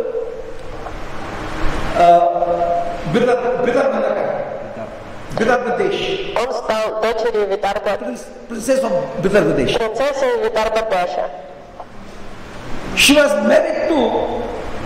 Vidarbhadesh. Он стал дочерью Видарба, Princess of Vidarbhadesh. принцессой Видарбадеша. She was married to,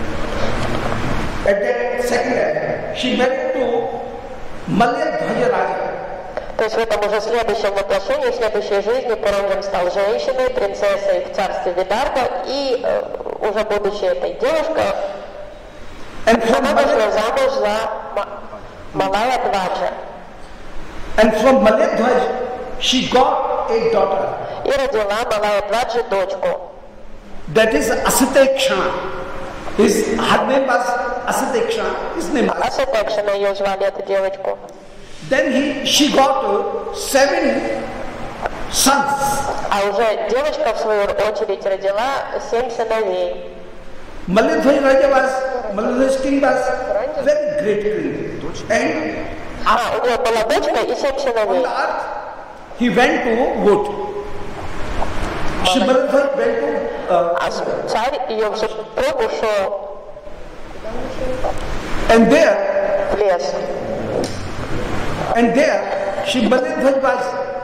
at that second life, she married to Malyadhwaja Raja. То есть в этом уже следующем воплощении, в следующей жизни Пуранджан стал женщиной, принцессой в царстве Видарба, и э, уже будучи этой девушкой, она вышла замуж за Малая-Дваджа. And from Malyadhwaj, she got a daughter. И родила Малая-Дваджи дочку. That is Asiteshana. His, her name was Asiteshana. His name was. Асатекшина ее звали, эту девочку. Then he, she got uh, seven sons. А уже девочка, в свою очередь, родила семь сыновей. Malyadhwaj Raja was, Malyadhwaj king was very great king. And А, у нее была дочка и семь on сыновей. the earth, he went to vote. She Malyadhwaj went to uh, А царь ее в супругу шел and there, в лес. and there, she Malyadhwaj was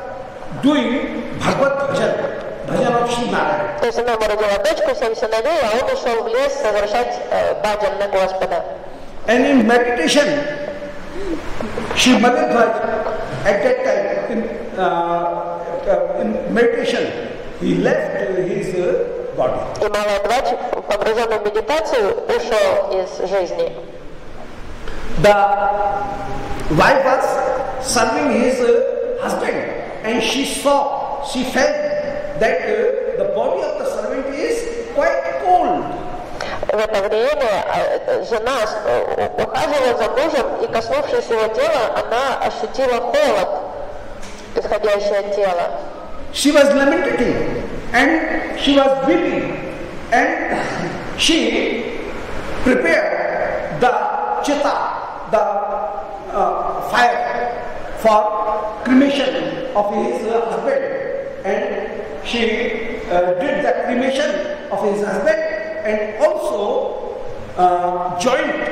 doing Bhagavad Bhajan, Bhajan of Shri Narayana. То есть она ему родила дочку, семь сыновей, а он ушел в лес совершать э, баджан на Господа. And in meditation, Shri Malyadhwaj at that time in, uh, uh, in meditation, he left uh, his uh, body. И Малая-Дваджа, погруженный в медитацию, ушел из жизни. The wife was serving his uh, husband, and she saw, she felt that uh, the body of the servant is quite cold. В это время э, жена э, ухаживала за мужем, и, коснувшись его тела, она ощутила холод, исходящий от тела. She was lamenting, and she was weeping, and she prepared the chita, the uh, fire for cremation of his uh, husband, and she uh, did the cremation of his husband, and also uh, joined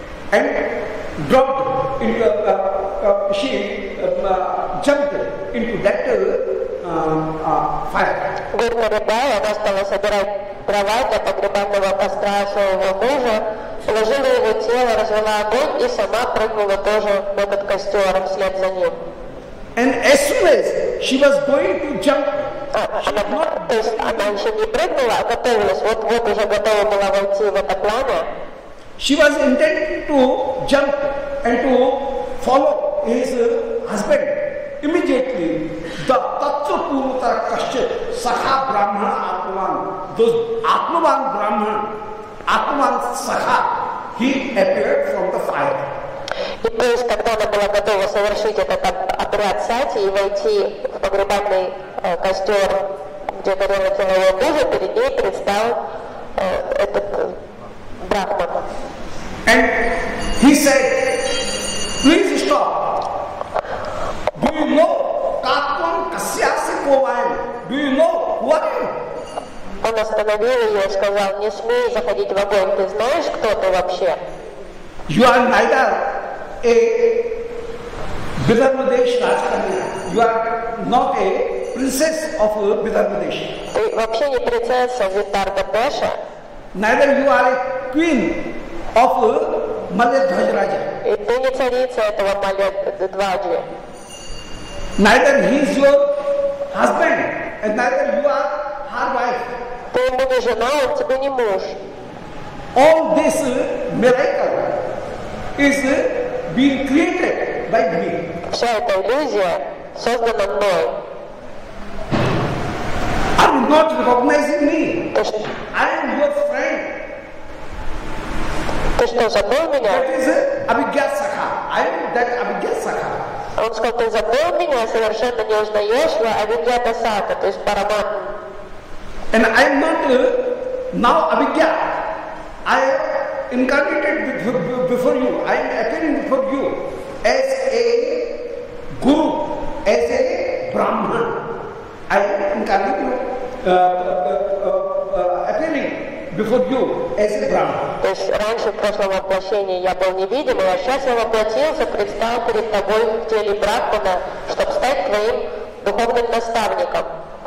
and dropped into uh, uh, she uh, jumped into that uh, uh, fire. Горько рыдая, она стала собирать дрова для погребального костра своего мужа, положила его тело, развела огонь и сама прыгнула тоже в этот костер вслед за ним. And as soon as she was going to jump, А, она, то есть она еще не прыгнула, а готовилась, вот-вот уже готова была войти в это пламя. she was intending to jump and to follow his uh, husband. Immediately, the Tattva Purvata Kaschit, Sakha Brahmana Atmavan, those Atmavan Brahmana, Atmavan Sakha, he appeared from the fire. И то есть, когда она была готова совершить этот обряд сати и войти в погребальный э, костер, где горело тело его мужа, перед ней предстал э, этот э, брахман. And he said, please stop. Do you know Katvam Kasyasi Kovayan? Do you know who are you? Он остановил ее и сказал: не смей заходить в огонь, ты знаешь, кто ты вообще? You are neither a Vidarbhadesh Rajkanya, you are not a princess of Vidarbhadesh. Ты вообще не принцесса Видарбадеша. Neither you are a queen of Maledhwaj. И ты не царица этого Маледваджи. Neither he is your husband, and neither you are her wife. Ты ему не жена, он тебе не муж. All this miracle is being created by me. Вся эта иллюзия создана мной. Are you not recognizing me? Ты, ш- I am your friend. ты что, забыл меня? That is Abhigya Sakha. I am that Abhigya Sakha. Он сказал, ты забыл меня, совершенно не узнаешь, я Авиджата Сака, то есть Параматма. And I am not uh, now Abhigya. I am incarnated before, before you. I am appearing before you as a Guru, as a Brahman. I am incarnating, uh, uh, uh, uh, appearing before you as a Brahman. То есть раньше в прошлом воплощении я был невидимый, а сейчас я воплотился, предстал перед тобой в теле Брахмана, чтобы стать твоим духовным наставником.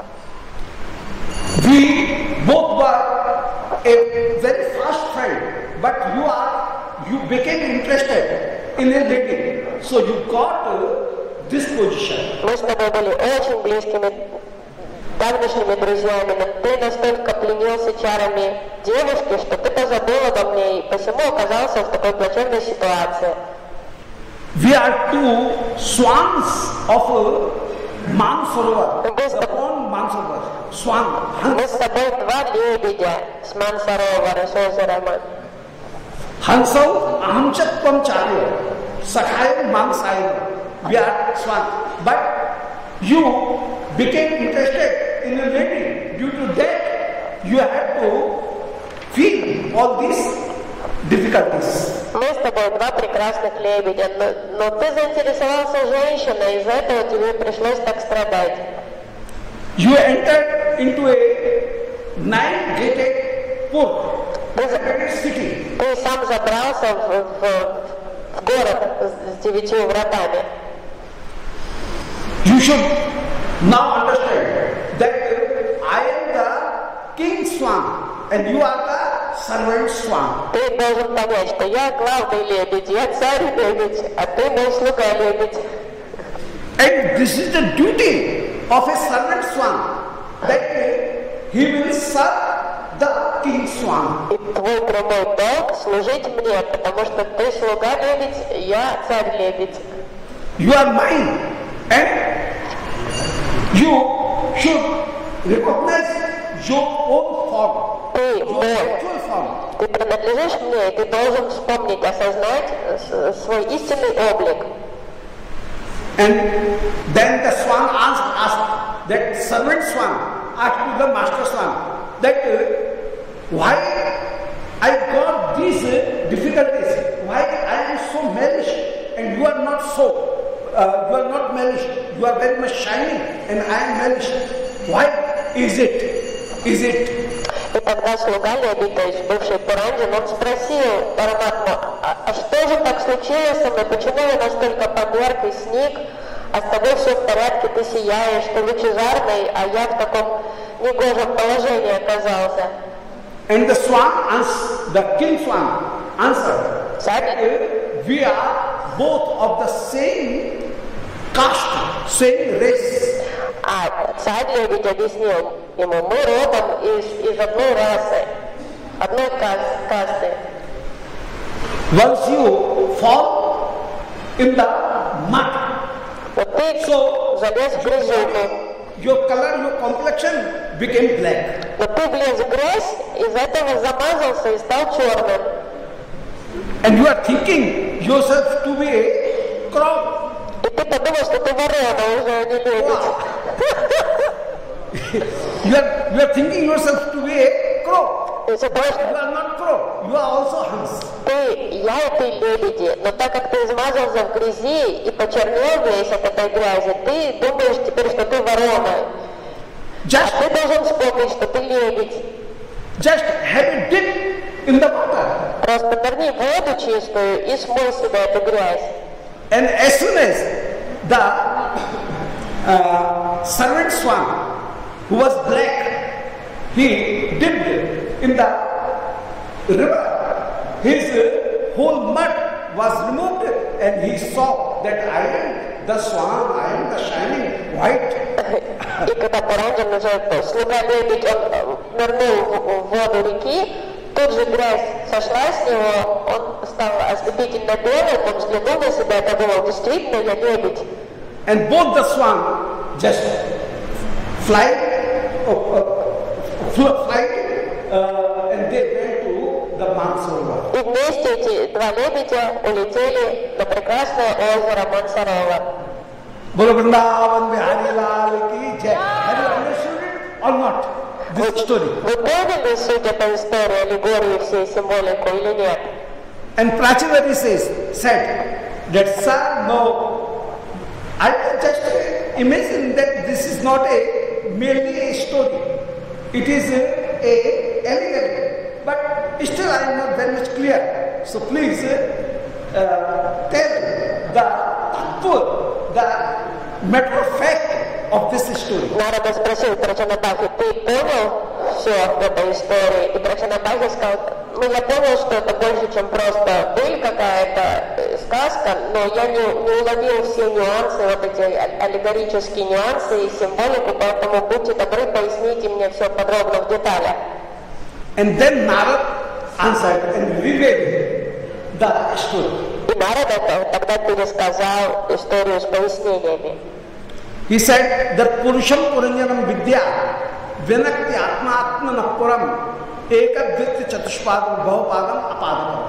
We both were a very fast friend, but you are, you became interested in a lady, so you got uh, this position. Мы с тобой были очень близкими, давнишними друзьями, но ты настолько пленился чарами девушки, что ты позабыл обо мне и посему оказался в такой плачевной ситуации. We are two swans of uh, Mansarovar, upon Mansarovar, swan. Мы с тобой два лебедя с Мансаровара, с озера Ман. Hansau ahamchatvam charya, sakhaya mansaya. We are swan. But you became interested in a lady. Due to that, you have to feel all these difficulties. Мы с тобой два прекрасных лебедя, но, но ты заинтересовался женщиной, из-за этого тебе пришлось так страдать. You entered into a nine-gated port, a city. Ты сам забрался в, в, в город с девятью вратами. You should now understand that I am the king swan and you are the servant swan. Ты должен понять, что я главный лебедь, я царь лебедь, а ты мой слуга лебедь. And this is the duty of a servant swan, that he will serve the king swan. И твой прямой долг служить мне, потому что ты слуга лебедь, я царь лебедь. You are mine and you should recognize your own form, Ты your мой, actual form. ты принадлежишь мне, и ты должен вспомнить, осознать с- свой истинный облик. And then the swan asked, asked that servant swan asked to the master swan that uh, why I got these uh, difficulties, why I am so malicious and you are not so, uh, you are not malicious, you are very much shining and I am malicious. Why is it? Is it? И тогда слуга лебедь, то есть бывший Пурандин, он спросил Параматму, а, а что же так случилось со мной, почему я настолько померк и сник, а с тобой все в порядке, ты сияешь, ты лучезарный, а я в таком негожем положении оказался. And the swan, ans- the king swan answered, Царь, uh, we are both of the same caste, same race. а царь лебедь объяснил ему, мы родом из, из одной расы, одной кас- касты. Once you fall in the mud, Вот ты so залез в грязюку, your color, your complexion became black. но ты влез в грязь, из этого замазался и стал черным. And you are thinking yourself to be a crow. И ты подумал, что ты ворона уже, а не лебедь. You are, you are thinking yourself to be a crow. Из-за того, You что are not crow, you are also Hans. ты, я это лебеди, но так как ты измазался в грязи и почернел весь от этой грязи, ты думаешь теперь, что ты ворона. Just, А ты должен вспомнить, что ты лебедь. just have a dip in the water. Просто нырни в воду чистую и смой себя эту грязь. And as soon as the uh, servant swan who was black, he dipped in the river. His uh, whole mud was removed and he saw that I am the swan, I am the shining white. И когда Пуранджан уже слуга лебедь, он нырнул в воду реки, тут же грязь сошла с него, он стал ослепительно белым, он взглянул на себя, это было действительно я лебедь. And both the swan just fly, uh, uh, fly, uh, and they went to the Mansarova. И вместе эти два лебедя улетели на прекрасное озеро Мансарова. Bolo Vrindavan Bihari Lal ki jai. Have you understood it or not? This story. Вы поняли суть этой истории, аллегории, всей символику или нет? And Prachivari says, said that sir, no, I can just imagine that this is not a merely a story. It is a, a allegory. But still I am not very much clear. So please uh, tell the tattva, the matter of fact of this story. Нарада спросил Прачанабхи, ты понял все в этой истории? И Прачанабхи сказал, ну я понял, что это больше, чем просто быль какая-то сказка, но я не, не уловил все нюансы, вот эти аллегорические нюансы и символику, поэтому будьте добры, поясните мне все подробно в деталях. And then Narad answered and revealed the story. И Нарада тогда пересказал историю с пояснениями. He said that Purusham Puranjanam Vidya Vinakti Atma Atma Napuram Ekadvitya Chatushpadam Bhavapadam Apadam.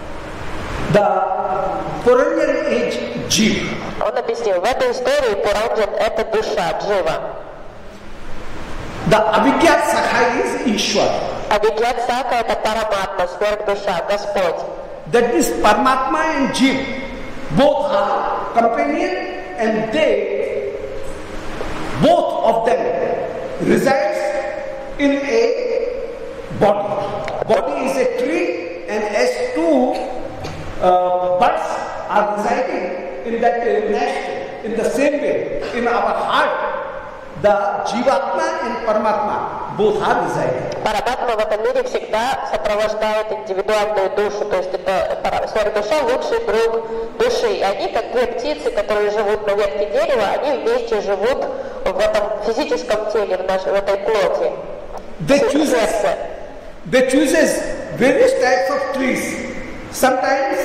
The Puranjan is Jeev. Он объяснил, в этой истории Пуранджан — это душа, Джива. The Abhigyat Sakha is Ishwar. Абиджат Сака — это Параматма, сверхдуша, Господь. That means Paramatma and Jeev both are companion and they, both of them resides in a body. Body is a tree and as two uh, birds are residing in that uh, nest in the same way in our heart, the Jivatma and Paramatma both are residing. Параматма в этом мире всегда сопровождает индивидуальную душу, то есть это сверхдуша, лучший друг души. И они, как две птицы, которые живут на ветке дерева, они вместе живут в этом физическом теле, в, нашей, в этой плоти. They chooses, they chooses various types of trees. Sometimes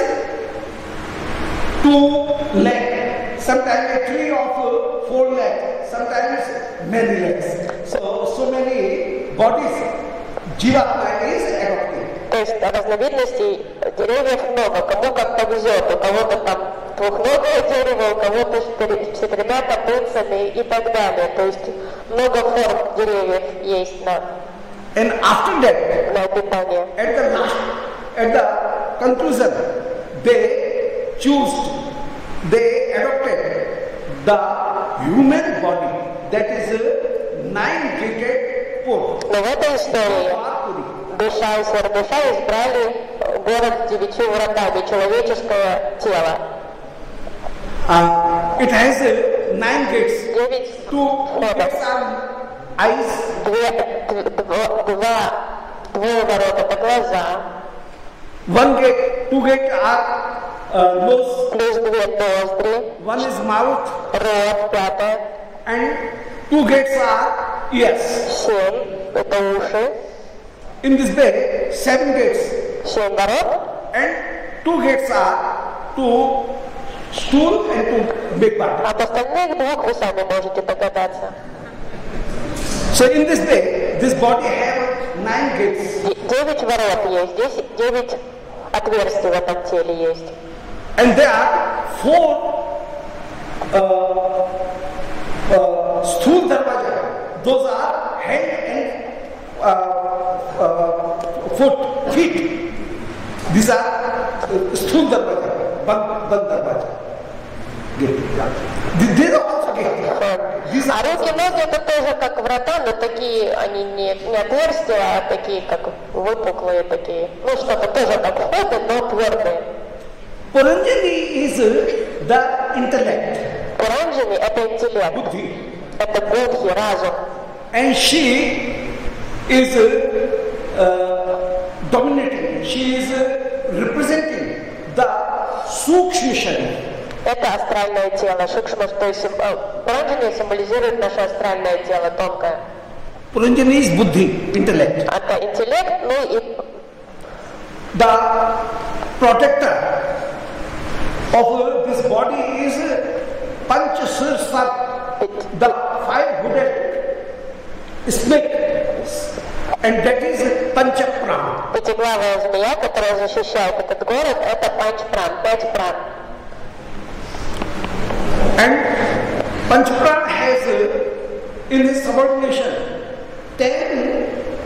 two legs, sometimes a tree of four legs, sometimes many legs. So, so many bodies Jivatma is adopting. То есть разновидностей деревьев много, кому как повезет, у кого-то там двухногое дерево, у кого-то с четырьмя копытцами и так далее. То есть много форм деревьев есть на, And after that, на обитание. at the last, at the conclusion, they choose, they adopted the human body that is a nine-gated port. Но в этой истории душа и сверхдуша избрали город с девятью вратами, человеческое тело. Uh, it has uh, nine gates. Девять Two входов. gates are eyes, Две, два, два, двое ворот — это глаза, one gate, two gates are uh, nose, плюс две ноздри, one is mouth, рот, пятое, and two gates are ears. семь — это уши, In this way, seven gates, семь ворот, and two gates are to stool and to big part. от остальных двух вы сами можете догадаться. So in this way, this body have nine gates, Де- Девять ворот есть, десять, девять отверстий в этом теле есть. and there are four uh, uh, stool darwaja. Those are hand and uh, uh, foot, feet. These are uh, stool darwaja, band, band darwaja. Gate. Th- These are also gates. These А are руки, ноги — это тоже как врата, но такие, они не, не отверстия, а такие, как выпуклые такие. Ну, что-то тоже как входы, но твердые. Puranjani is uh, the intellect. Пуранджан Пуранджани — это интеллект, buddhi. это будхи, разум. And she is uh, uh, dominating, she is uh, representing the Sukshma Sharira. Это астральное тело. Шукшма, то есть э, Пуранджани символизирует наше астральное тело, тонкое. Puranjani is buddhi, intellect. Это интеллект, ну и The protector of uh, this body is Panchasar, the five-hooded snake, and that is Panchaprana. пятиглавая змея, которая защищает этот город, это панчпран, пять пран. And Panchaprana has uh, in his subordination ten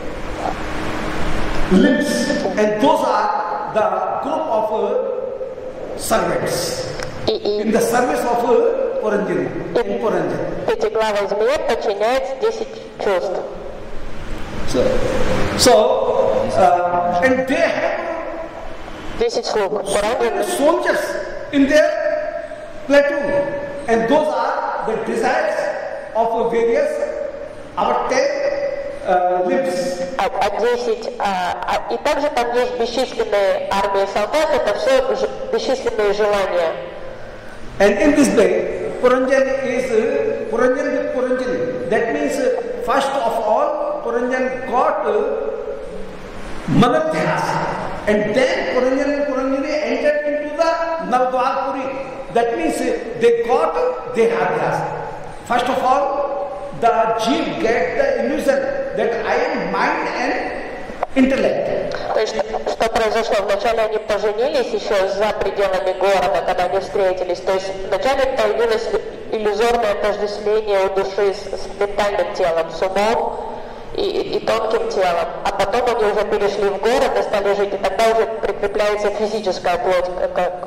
limbs, and those are the group of uh, servants И, и in the service of uh, Puranjani. In Puranjani. пятиглавой змее подчиняется десять чувств. So, so uh, and they have Десять слуг. Пуранджани soldiers in their platoon, and those are the desires of various our ten uh, limbs. а, а десять, а, а, и также там есть бесчисленные армии солдат, это все ж- бесчисленные желания. And in this way, Puranjani is uh, Puranjani with Puranjani. That means uh, first of all, Puranjani got uh, Manadhyas, and then Puranjani and Puranjani entered into the Navdwarpuri. That means uh, they got Dehadhyas. First of all, the jeev get the illusion that I am mind and intellect. То есть, что произошло? Вначале они поженились еще за пределами города, когда они встретились. То есть, вначале появилось иллюзорное отождествление у души с, с ментальным телом, с умом и, и, и тонким телом. А потом они уже перешли в город и стали жить, и тогда уже прикрепляется физическая плоть. Как...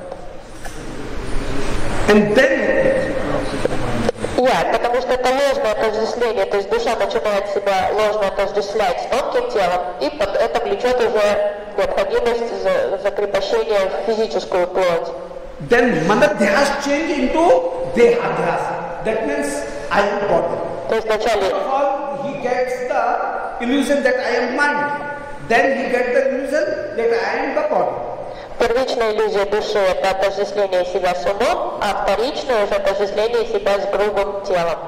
And then Я, потому что это ложное отождествление, то есть душа начинает себя ложно отождествлять с тонким телом, и под это влечет уже необходимость за, закрепощения в физическую плоть. Then Manadhyas change into Dehadhyas. That means I am body. То есть вначале First of all, he gets the illusion that I am mind. Then he gets the illusion that I am the body. первичная иллюзия души — это отождествление себя с умом, а вторичное уже отождествление себя с грубым телом.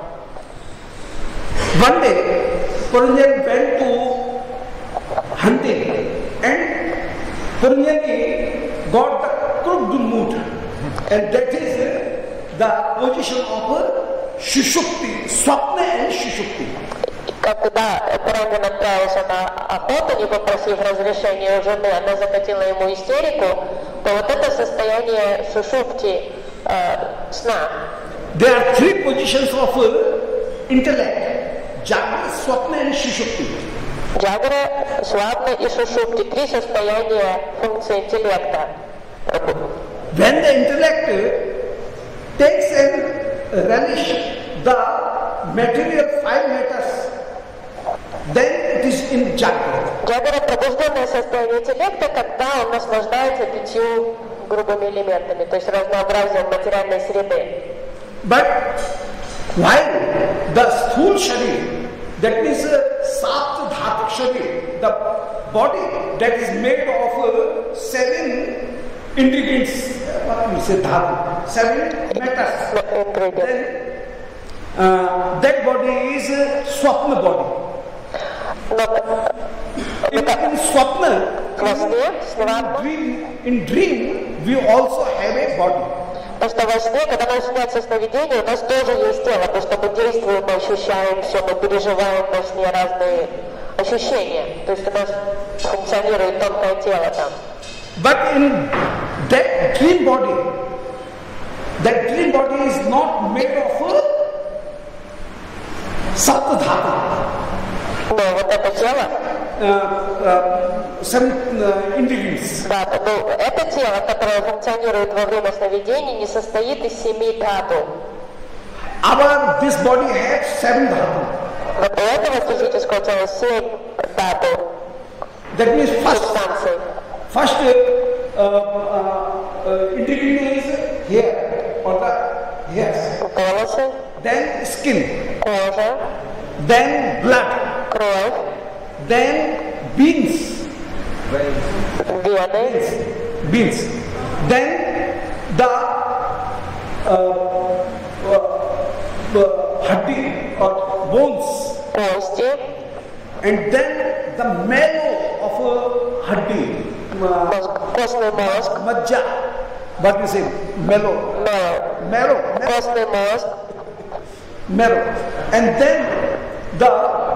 One day, Puranjani went to hunting, and Puranjani got the Krubd mood, and that is the position of Shushukti, Swapna and Shushukti. Когда Пуранджан отправился на охоту, не попросив разрешения у жены, она закатила ему истерику, то вот это состояние сушупти, э, сна. There are three positions of uh, intellect: Jagra, Swapna and Shushukti. Джагра, Свапна и Сушупти — три состояния функции интеллекта. When the intellect uh, takes and relish the material five matters, then it is in Jagra. Джагра — пробужденное состояние интеллекта, когда он наслаждается пятью грубыми элементами, то есть разнообразием материальной среды. But while the Sthul Sharir, that means uh, Sat Dhatuk Sharir, the body that is made of uh, seven ingredients, what we say dhatu, seven matters, Ingredient. then uh, that body is uh, Swapna body. Но In, in Swapna, во сне, in dream, in dream, we also have a body. потому что во сне, когда нам снятся сновидения, у нас тоже есть тело, потому что мы действуем, мы ощущаем все, мы переживаем во сне разные ощущения. То есть у нас функционирует тонкое тело там. But in that dream body, that dream body is not made of uh, Sapta Dhatu. Но вот это тело, Uh, uh, some uh, ingredients. да, ну, это тело, которое функционирует во время сновидений, не состоит из семи дату. Our this body has seven dhatu. Вот у этого физического тела семь дату, That means first, субстанций. first uh, uh, uh, ingredient is here or the yes. волосы, then skin, кожа, then blood, кровь, then beans, вены, beans, then the uh, uh, uh, haddi or bones, кости, and then the marrow of a haddi, uh, мозг, костный мозг, majja, what you say, marrow, marrow, marrow, marrow, костный мозг, marrow, and then the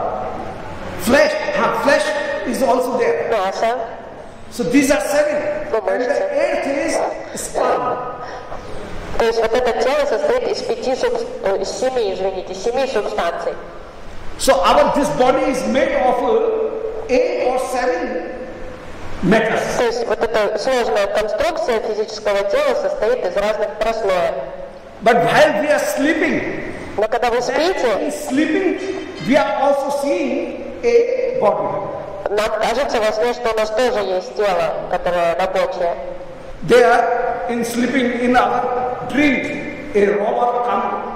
flesh, huh, flesh is also there. мясо. So these are seven, and the eighth is sperm. То есть вот это тело состоит из пяти, суб- э, из семи, извините, семи субстанций. So our this body is made of uh, eight or seven matters. То есть вот эта сложная конструкция физического тела состоит из разных прослоев. But while we are sleeping, Но когда вы in спите, sleeping, we are also seeing a body. нам кажется во сне, что у нас тоже есть тело, которое рабочее. There, in sleeping in our dream, a robber come,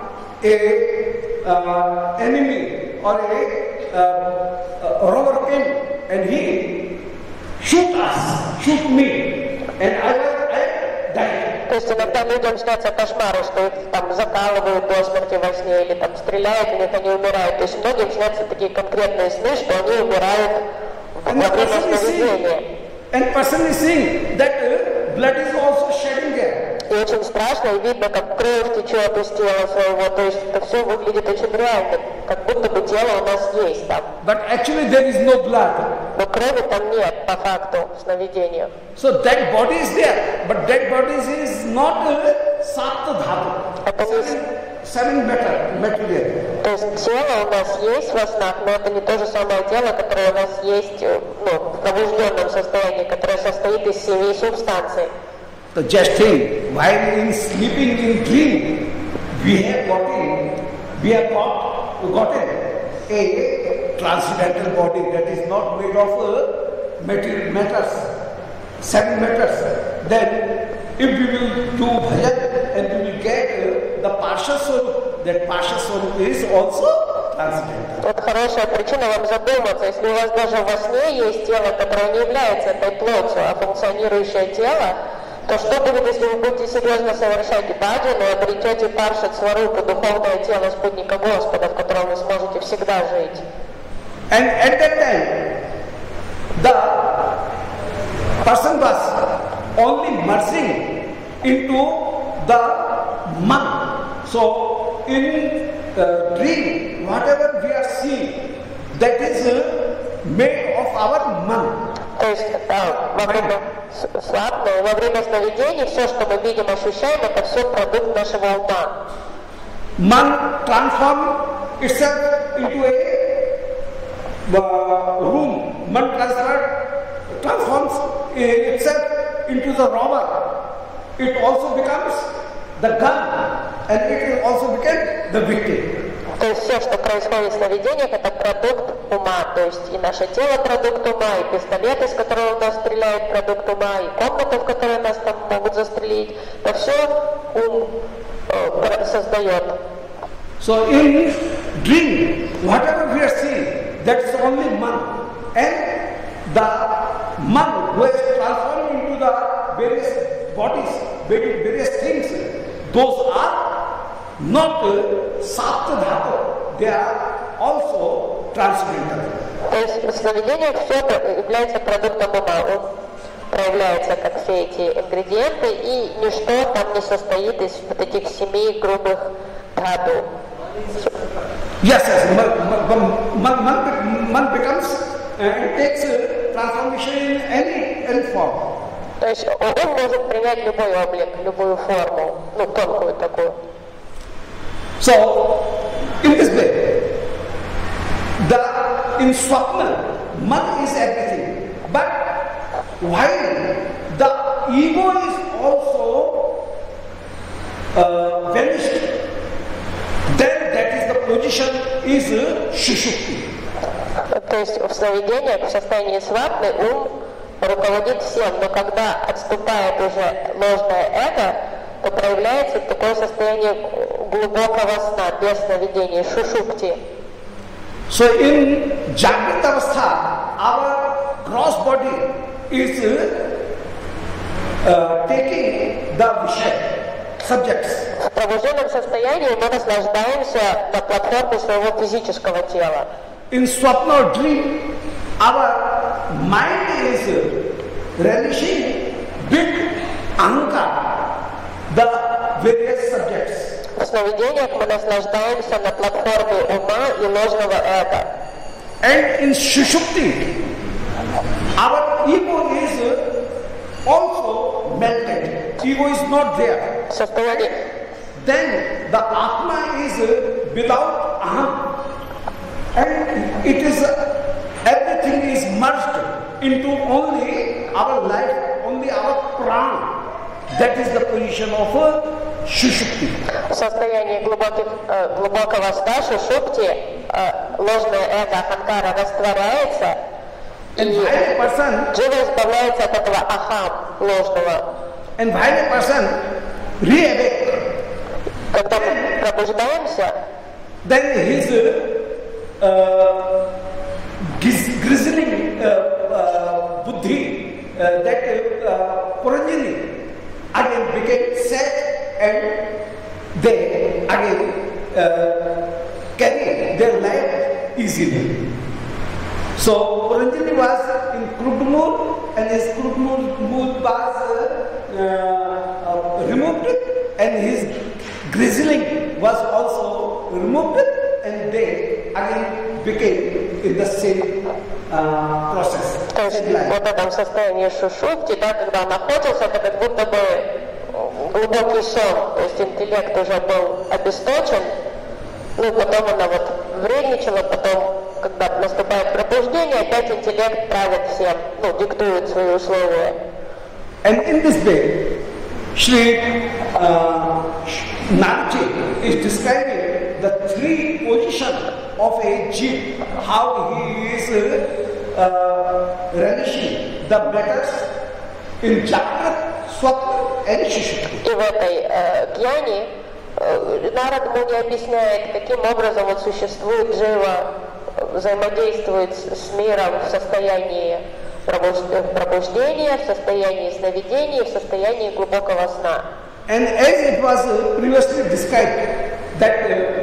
a uh, enemy or a, uh, a robber came and he shoot us, shoot me, and I was I died. То есть иногда людям снятся кошмары, что их там закалывают до смерти во сне или там стреляют, и них они умирают. То есть многим снятся такие конкретные сны, что они умирают во And the время person is сновидения. seeing, and person is seeing that uh, blood is also shedding there. И очень страшно, и видно, как кровь течет из тела своего. То есть это все выглядит очень реально, как будто бы тело у нас есть там. But actually there is no blood. Но крови там нет, по факту, в сновидениях. So that body is there, but that body is not a sapta dhatu. Seven, seven matter, material. То есть тело у нас есть во снах, но это не то же самое тело, которое у нас есть ну, в пробужденном состоянии, которое состоит из семи субстанций. So just think, while in sleeping in dream, we have gotten, we have got, gotten a transcendental body that is not made of uh, material matters, seven matters. Then, if we will do bhajan and we will get uh, the Parsha Swarup, that Parsha Swarup is also transcendental. Вот хорошая причина вам задуматься, если у вас даже во сне есть тело, которое не является этой плотью, а функционирующее тело, то что будет, если вы будете серьезно совершать баджану и обретете паршат сварупу, духовное тело спутника Господа, в котором вы сможете всегда жить? And at that time, the person was only merging into the man. So, in uh, dream, whatever we are seeing, that is uh, made of our man. То есть да, во время свапны, во время сновидений все, что мы видим, ощущаем, это все продукт нашего ума. Man transforms itself into a uh, room. Man transfer, transforms itself into the robber. It also becomes the gun, and it also becomes the victim. То есть все, что происходит в сновидениях, это продукт ума. То есть и наше тело продукт ума, и пистолет, из которого нас стреляет, продукт ума, и комната, в которой нас там могут застрелить. Это все ум э, создает. So in dream, whatever we are seeing, that is only man. And the man who has transformed into the various bodies, various things, those are not uh, sapta dhatu, they are also transcendental. То есть в сновидениях все является продуктом ума. Он проявляется как все эти ингредиенты, и ничто там не состоит из вот этих семи грубых дхату. Yes, yes, man, man, man, man becomes uh, and takes uh, transformation in any, any form. То есть он может принять любой облик, любую форму, ну тонкую такую. So, in this way, the in Swapna, man is everything. But while the ego is also uh, vanished, then that is the position is uh, Shushukti. То есть в сновидениях, в состоянии свапны, ум руководит всем, но когда отступает уже ложное эго, то проявляется такое состояние глубокого сна, без сновидений, шушукти. So in Jagrata Avastha, our gross body is uh, taking the Vishaya, subjects. В пробужденном состоянии мы наслаждаемся на платформе своего физического тела. In Swapna or dream, our mind is relishing big ahankar, the various subjects. В сновидениях мы наслаждаемся на платформе ума и ложного эго. And in Shushupti, our ego is also melted. Ego is not there. В состоянии Then the Atma is without Aham. And it is, everything is merged into only our life, only our prana. That is the position of Shushupti. в состоянии глубоких, э, глубокого сна, шушупти, э, ложное эго Аханкара растворяется, And и while a person, джива избавляется от этого ахам ложного. and while a person re-awake, Когда мы пробуждаемся, then his uh, gis- grizzling uh, uh, buddhi, uh, that uh, Puranjani, again became set and they again uh, carry their life easily. So Puranjani was in Krudmur and his Krudmur mood was uh, uh, removed and his grizzling was also removed and they again became in the same uh, process. то есть same life. вот в этом состоянии шушупти, да, когда он находился, это как будто бы глубокий сон, то есть интеллект уже был обесточен, ну и потом она вот вредничала, потом, когда наступает пробуждение, опять интеллект правит всем, ну, диктует свои условия. And in this way, Shri uh, Narji is describing the three positions of a jeep, how he is uh, relishing the matters in Jagrat, Swapna and Shushupti. И в этой э, гьяне э, Нарад Муни объясняет, каким образом вот существует джива, взаимодействует с, с миром в состоянии пробуж- пробуждения, в состоянии сновидения, в состоянии глубокого сна. And as it was uh, previously described, that uh,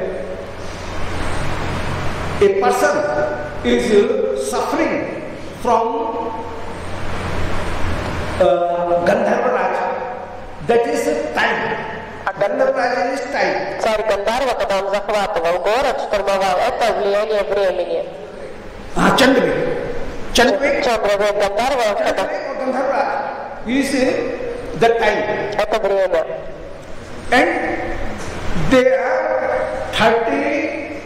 a person is uh, suffering from uh, Gandharva, that is uh, time. Gandharva is time. Царь Гандарва, когда он захватывал город, штурмовал, это влияние времени. Ah, Chandravik. Chandravik, Чандравик Гандарва, когда Chandravik or Gandharva is uh, the time. это время. And there are thirty-eight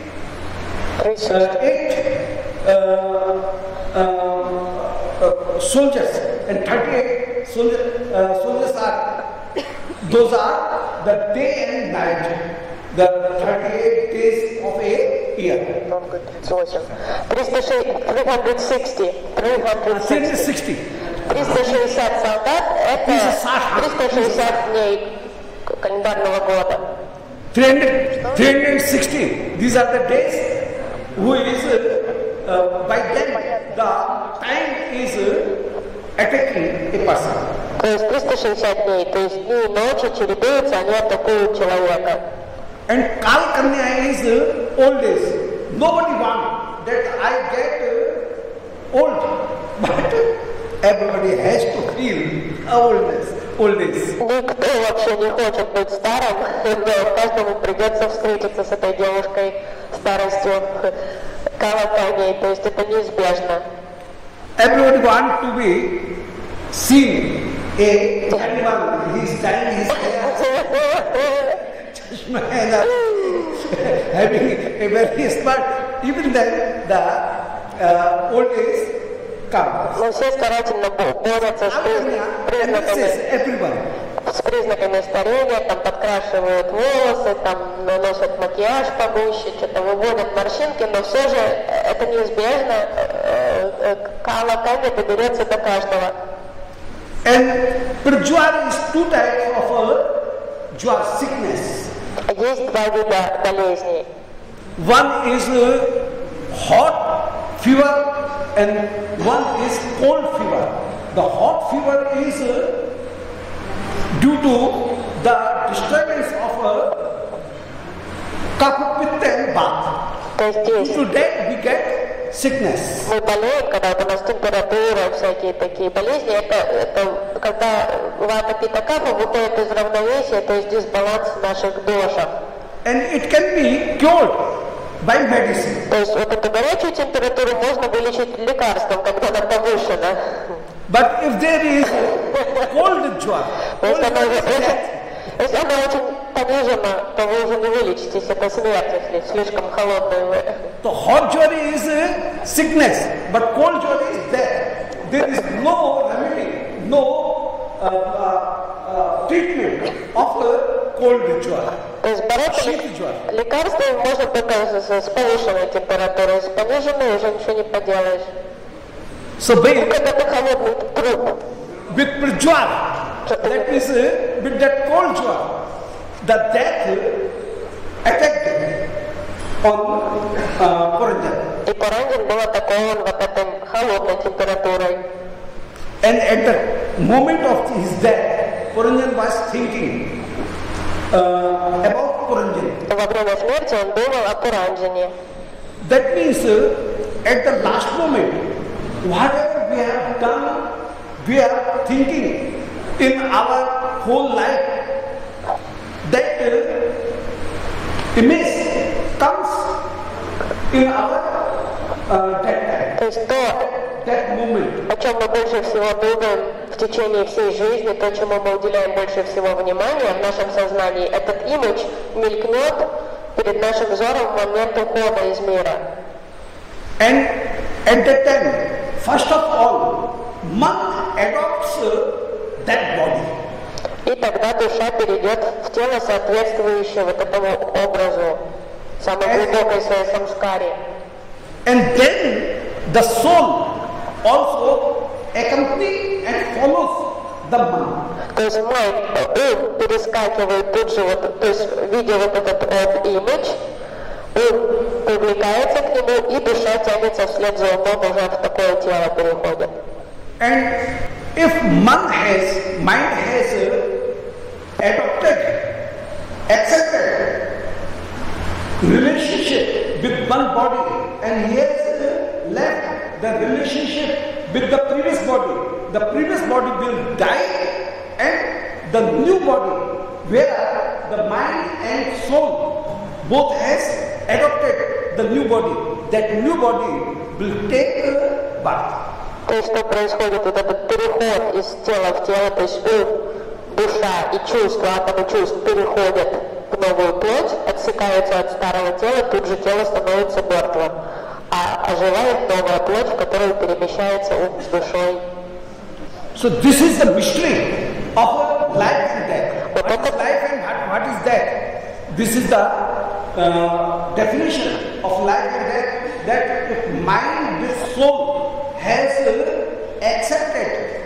uh, uh, uh, soldiers, and thirty-eight soldier, uh, soldiers are, those are the day and night, the thirty-eight days of a year. триста шестьдесят, триста sixty. триста шестьдесят солдат – это триста шестьдесят дней календарного года. three hundred, three hundred sixty, these are the days who is, uh, uh, by them, the time is uh, attacking a person. То есть триста шестьдесят дней, то есть дни и ночи чередуются, они атакуют человека. And Kal Kanya is uh, old age. Nobody wants that I get uh, old, but everybody has to feel oldness, old age. Никто вообще не хочет быть старым, но каждому придется встретиться с этой девушкой старостью Калаканей, то есть это неизбежно. Everybody wants to be seen. A anyone, he is dying his hair, chashma, and uh, having a very smart. Even then, the uh, old age comes. Но все старательно бо- борются с приз- признаками, Everyone. с признаками старения, там подкрашивают волосы, там наносят макияж погуще, что-то выводят морщинки, но все же это неизбежно. Кала-Каня доберется до каждого. And Prajwar is two types of uh, jwar, sickness. Есть два вида болезней. One is uh, hot fever and one is cold fever. The hot fever is uh, due to the disturbance of a kapha, pitta and bath. То есть Due есть to that we get sickness. мы болеем, когда вот у нас температура, всякие такие болезни, это, это когда вата пита капха выходит из равновесия, то есть дисбаланс в наших дошах. And it can be cured by medicine. То есть вот эту горячую температуру можно вылечить лекарством, когда она повышена. But if there is cold jwar, Но cold если она, jwar is очень, death. если она очень понижена, то вы уже не вылечитесь, это смерть, если слишком холодная вы. So hot jwar is uh, sickness, but cold jwar is death. There is no remedy, no uh, uh, uh, treatment of a cold jwar. То есть бороться Шит jwar. лекарством можно только с, с повышенной температурой, с пониженной уже ничего не поделаешь. So Ну, when когда ты холодный труп, with jwar, that is uh, with that cold jwar, the death uh, attacked on uh, Puranjan. и Пурандин было такой, он вот этой холодной температурой. And at the moment of his death, Puranjan was thinking uh, about Puranjan. Во время смерти он думал о Пуранджине. That means uh, at the last moment, whatever we have done, we are thinking in our whole life, that uh, image comes in our uh, that time, То есть то, that moment. о чем мы больше всего думаем в течение всей жизни, то, чему мы уделяем больше всего внимания в нашем сознании, этот имидж мелькнет перед нашим взором в момент ухода из мира. And at that time, first of all, man adopts uh, that body. И тогда душа перейдет в тело, соответствующее вот этому образу, самой глубокой своей самскаре. And then the soul also accompanies and follows the man. То есть мой ум перескакивает тут же, вот, то есть видя вот этот вот имидж, ум привлекается к нему, и душа тянется вслед за умом, уже в такое тело переходит. And if man has, mind has uh, adopted, accepted relationship with one body, and he has uh, left the relationship with the previous body, the previous body will die, and the new body, where the mind and soul both has adopted the new body, that new body will take uh, birth. То есть что происходит, вот этот переход из тела в тело, то есть ум, душа и чувства, атомы чувств переходят в новую плоть, отсекаются от старого тела, тут же тело становится мертвым, а оживает новая плоть, в которую перемещается ум с душой. So this is the mystery of life and death. What is life and what, what is death? This is the uh, definition of life and death, that if mind with soul has uh, accepted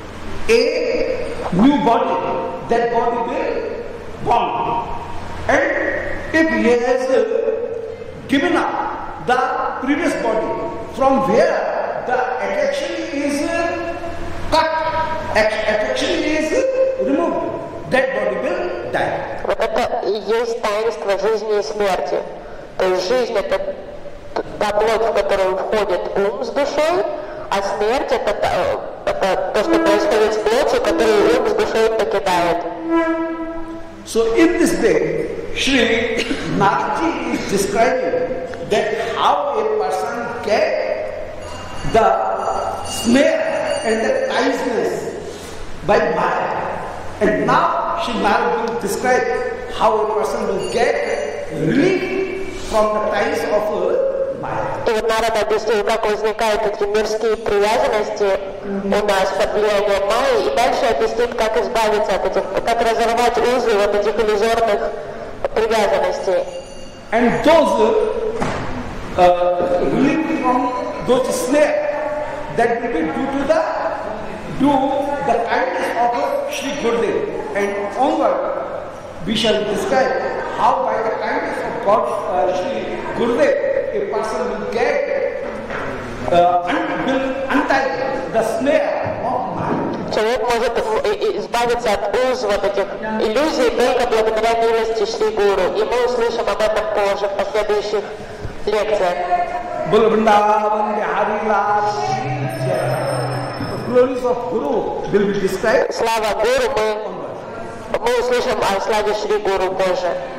a new body, that body will born. And if he has uh, given up the previous body, from where the attraction is uh, cut, attraction is uh, removed, that body will die. Вот это и есть таинство жизни и смерти. То есть жизнь — это та плоть, в которую входит ум с душой, а смерть — это, это то, что происходит с плотью, которую ум с душой покидает. So in this way, Shri Nagji is describing that how a person get the snare and the tiredness by Maya. And now Shri Nagji will describe how a person will get relief from the ties of uh, Maya. И вот Нарада объяснил, как возникают эти мирские привязанности у нас под влиянием Майи, и дальше объяснит, как избавиться от этих, как разорвать узы вот этих иллюзорных привязанностей. And those uh, relief from those snares that will be due to the due the kindness of Shri Gurudev, and onward we shall describe how by the kindness of God, uh, Shri Gurudev, a person will get, uh, un- will untie the snare of mind. Человек может избавиться от уз вот этих иллюзий только благодаря милости Шри Гуру. И мы услышим об этом позже в последующих лекциях. Слава Гуру, мы, мы услышим о славе Шри Гуру позже.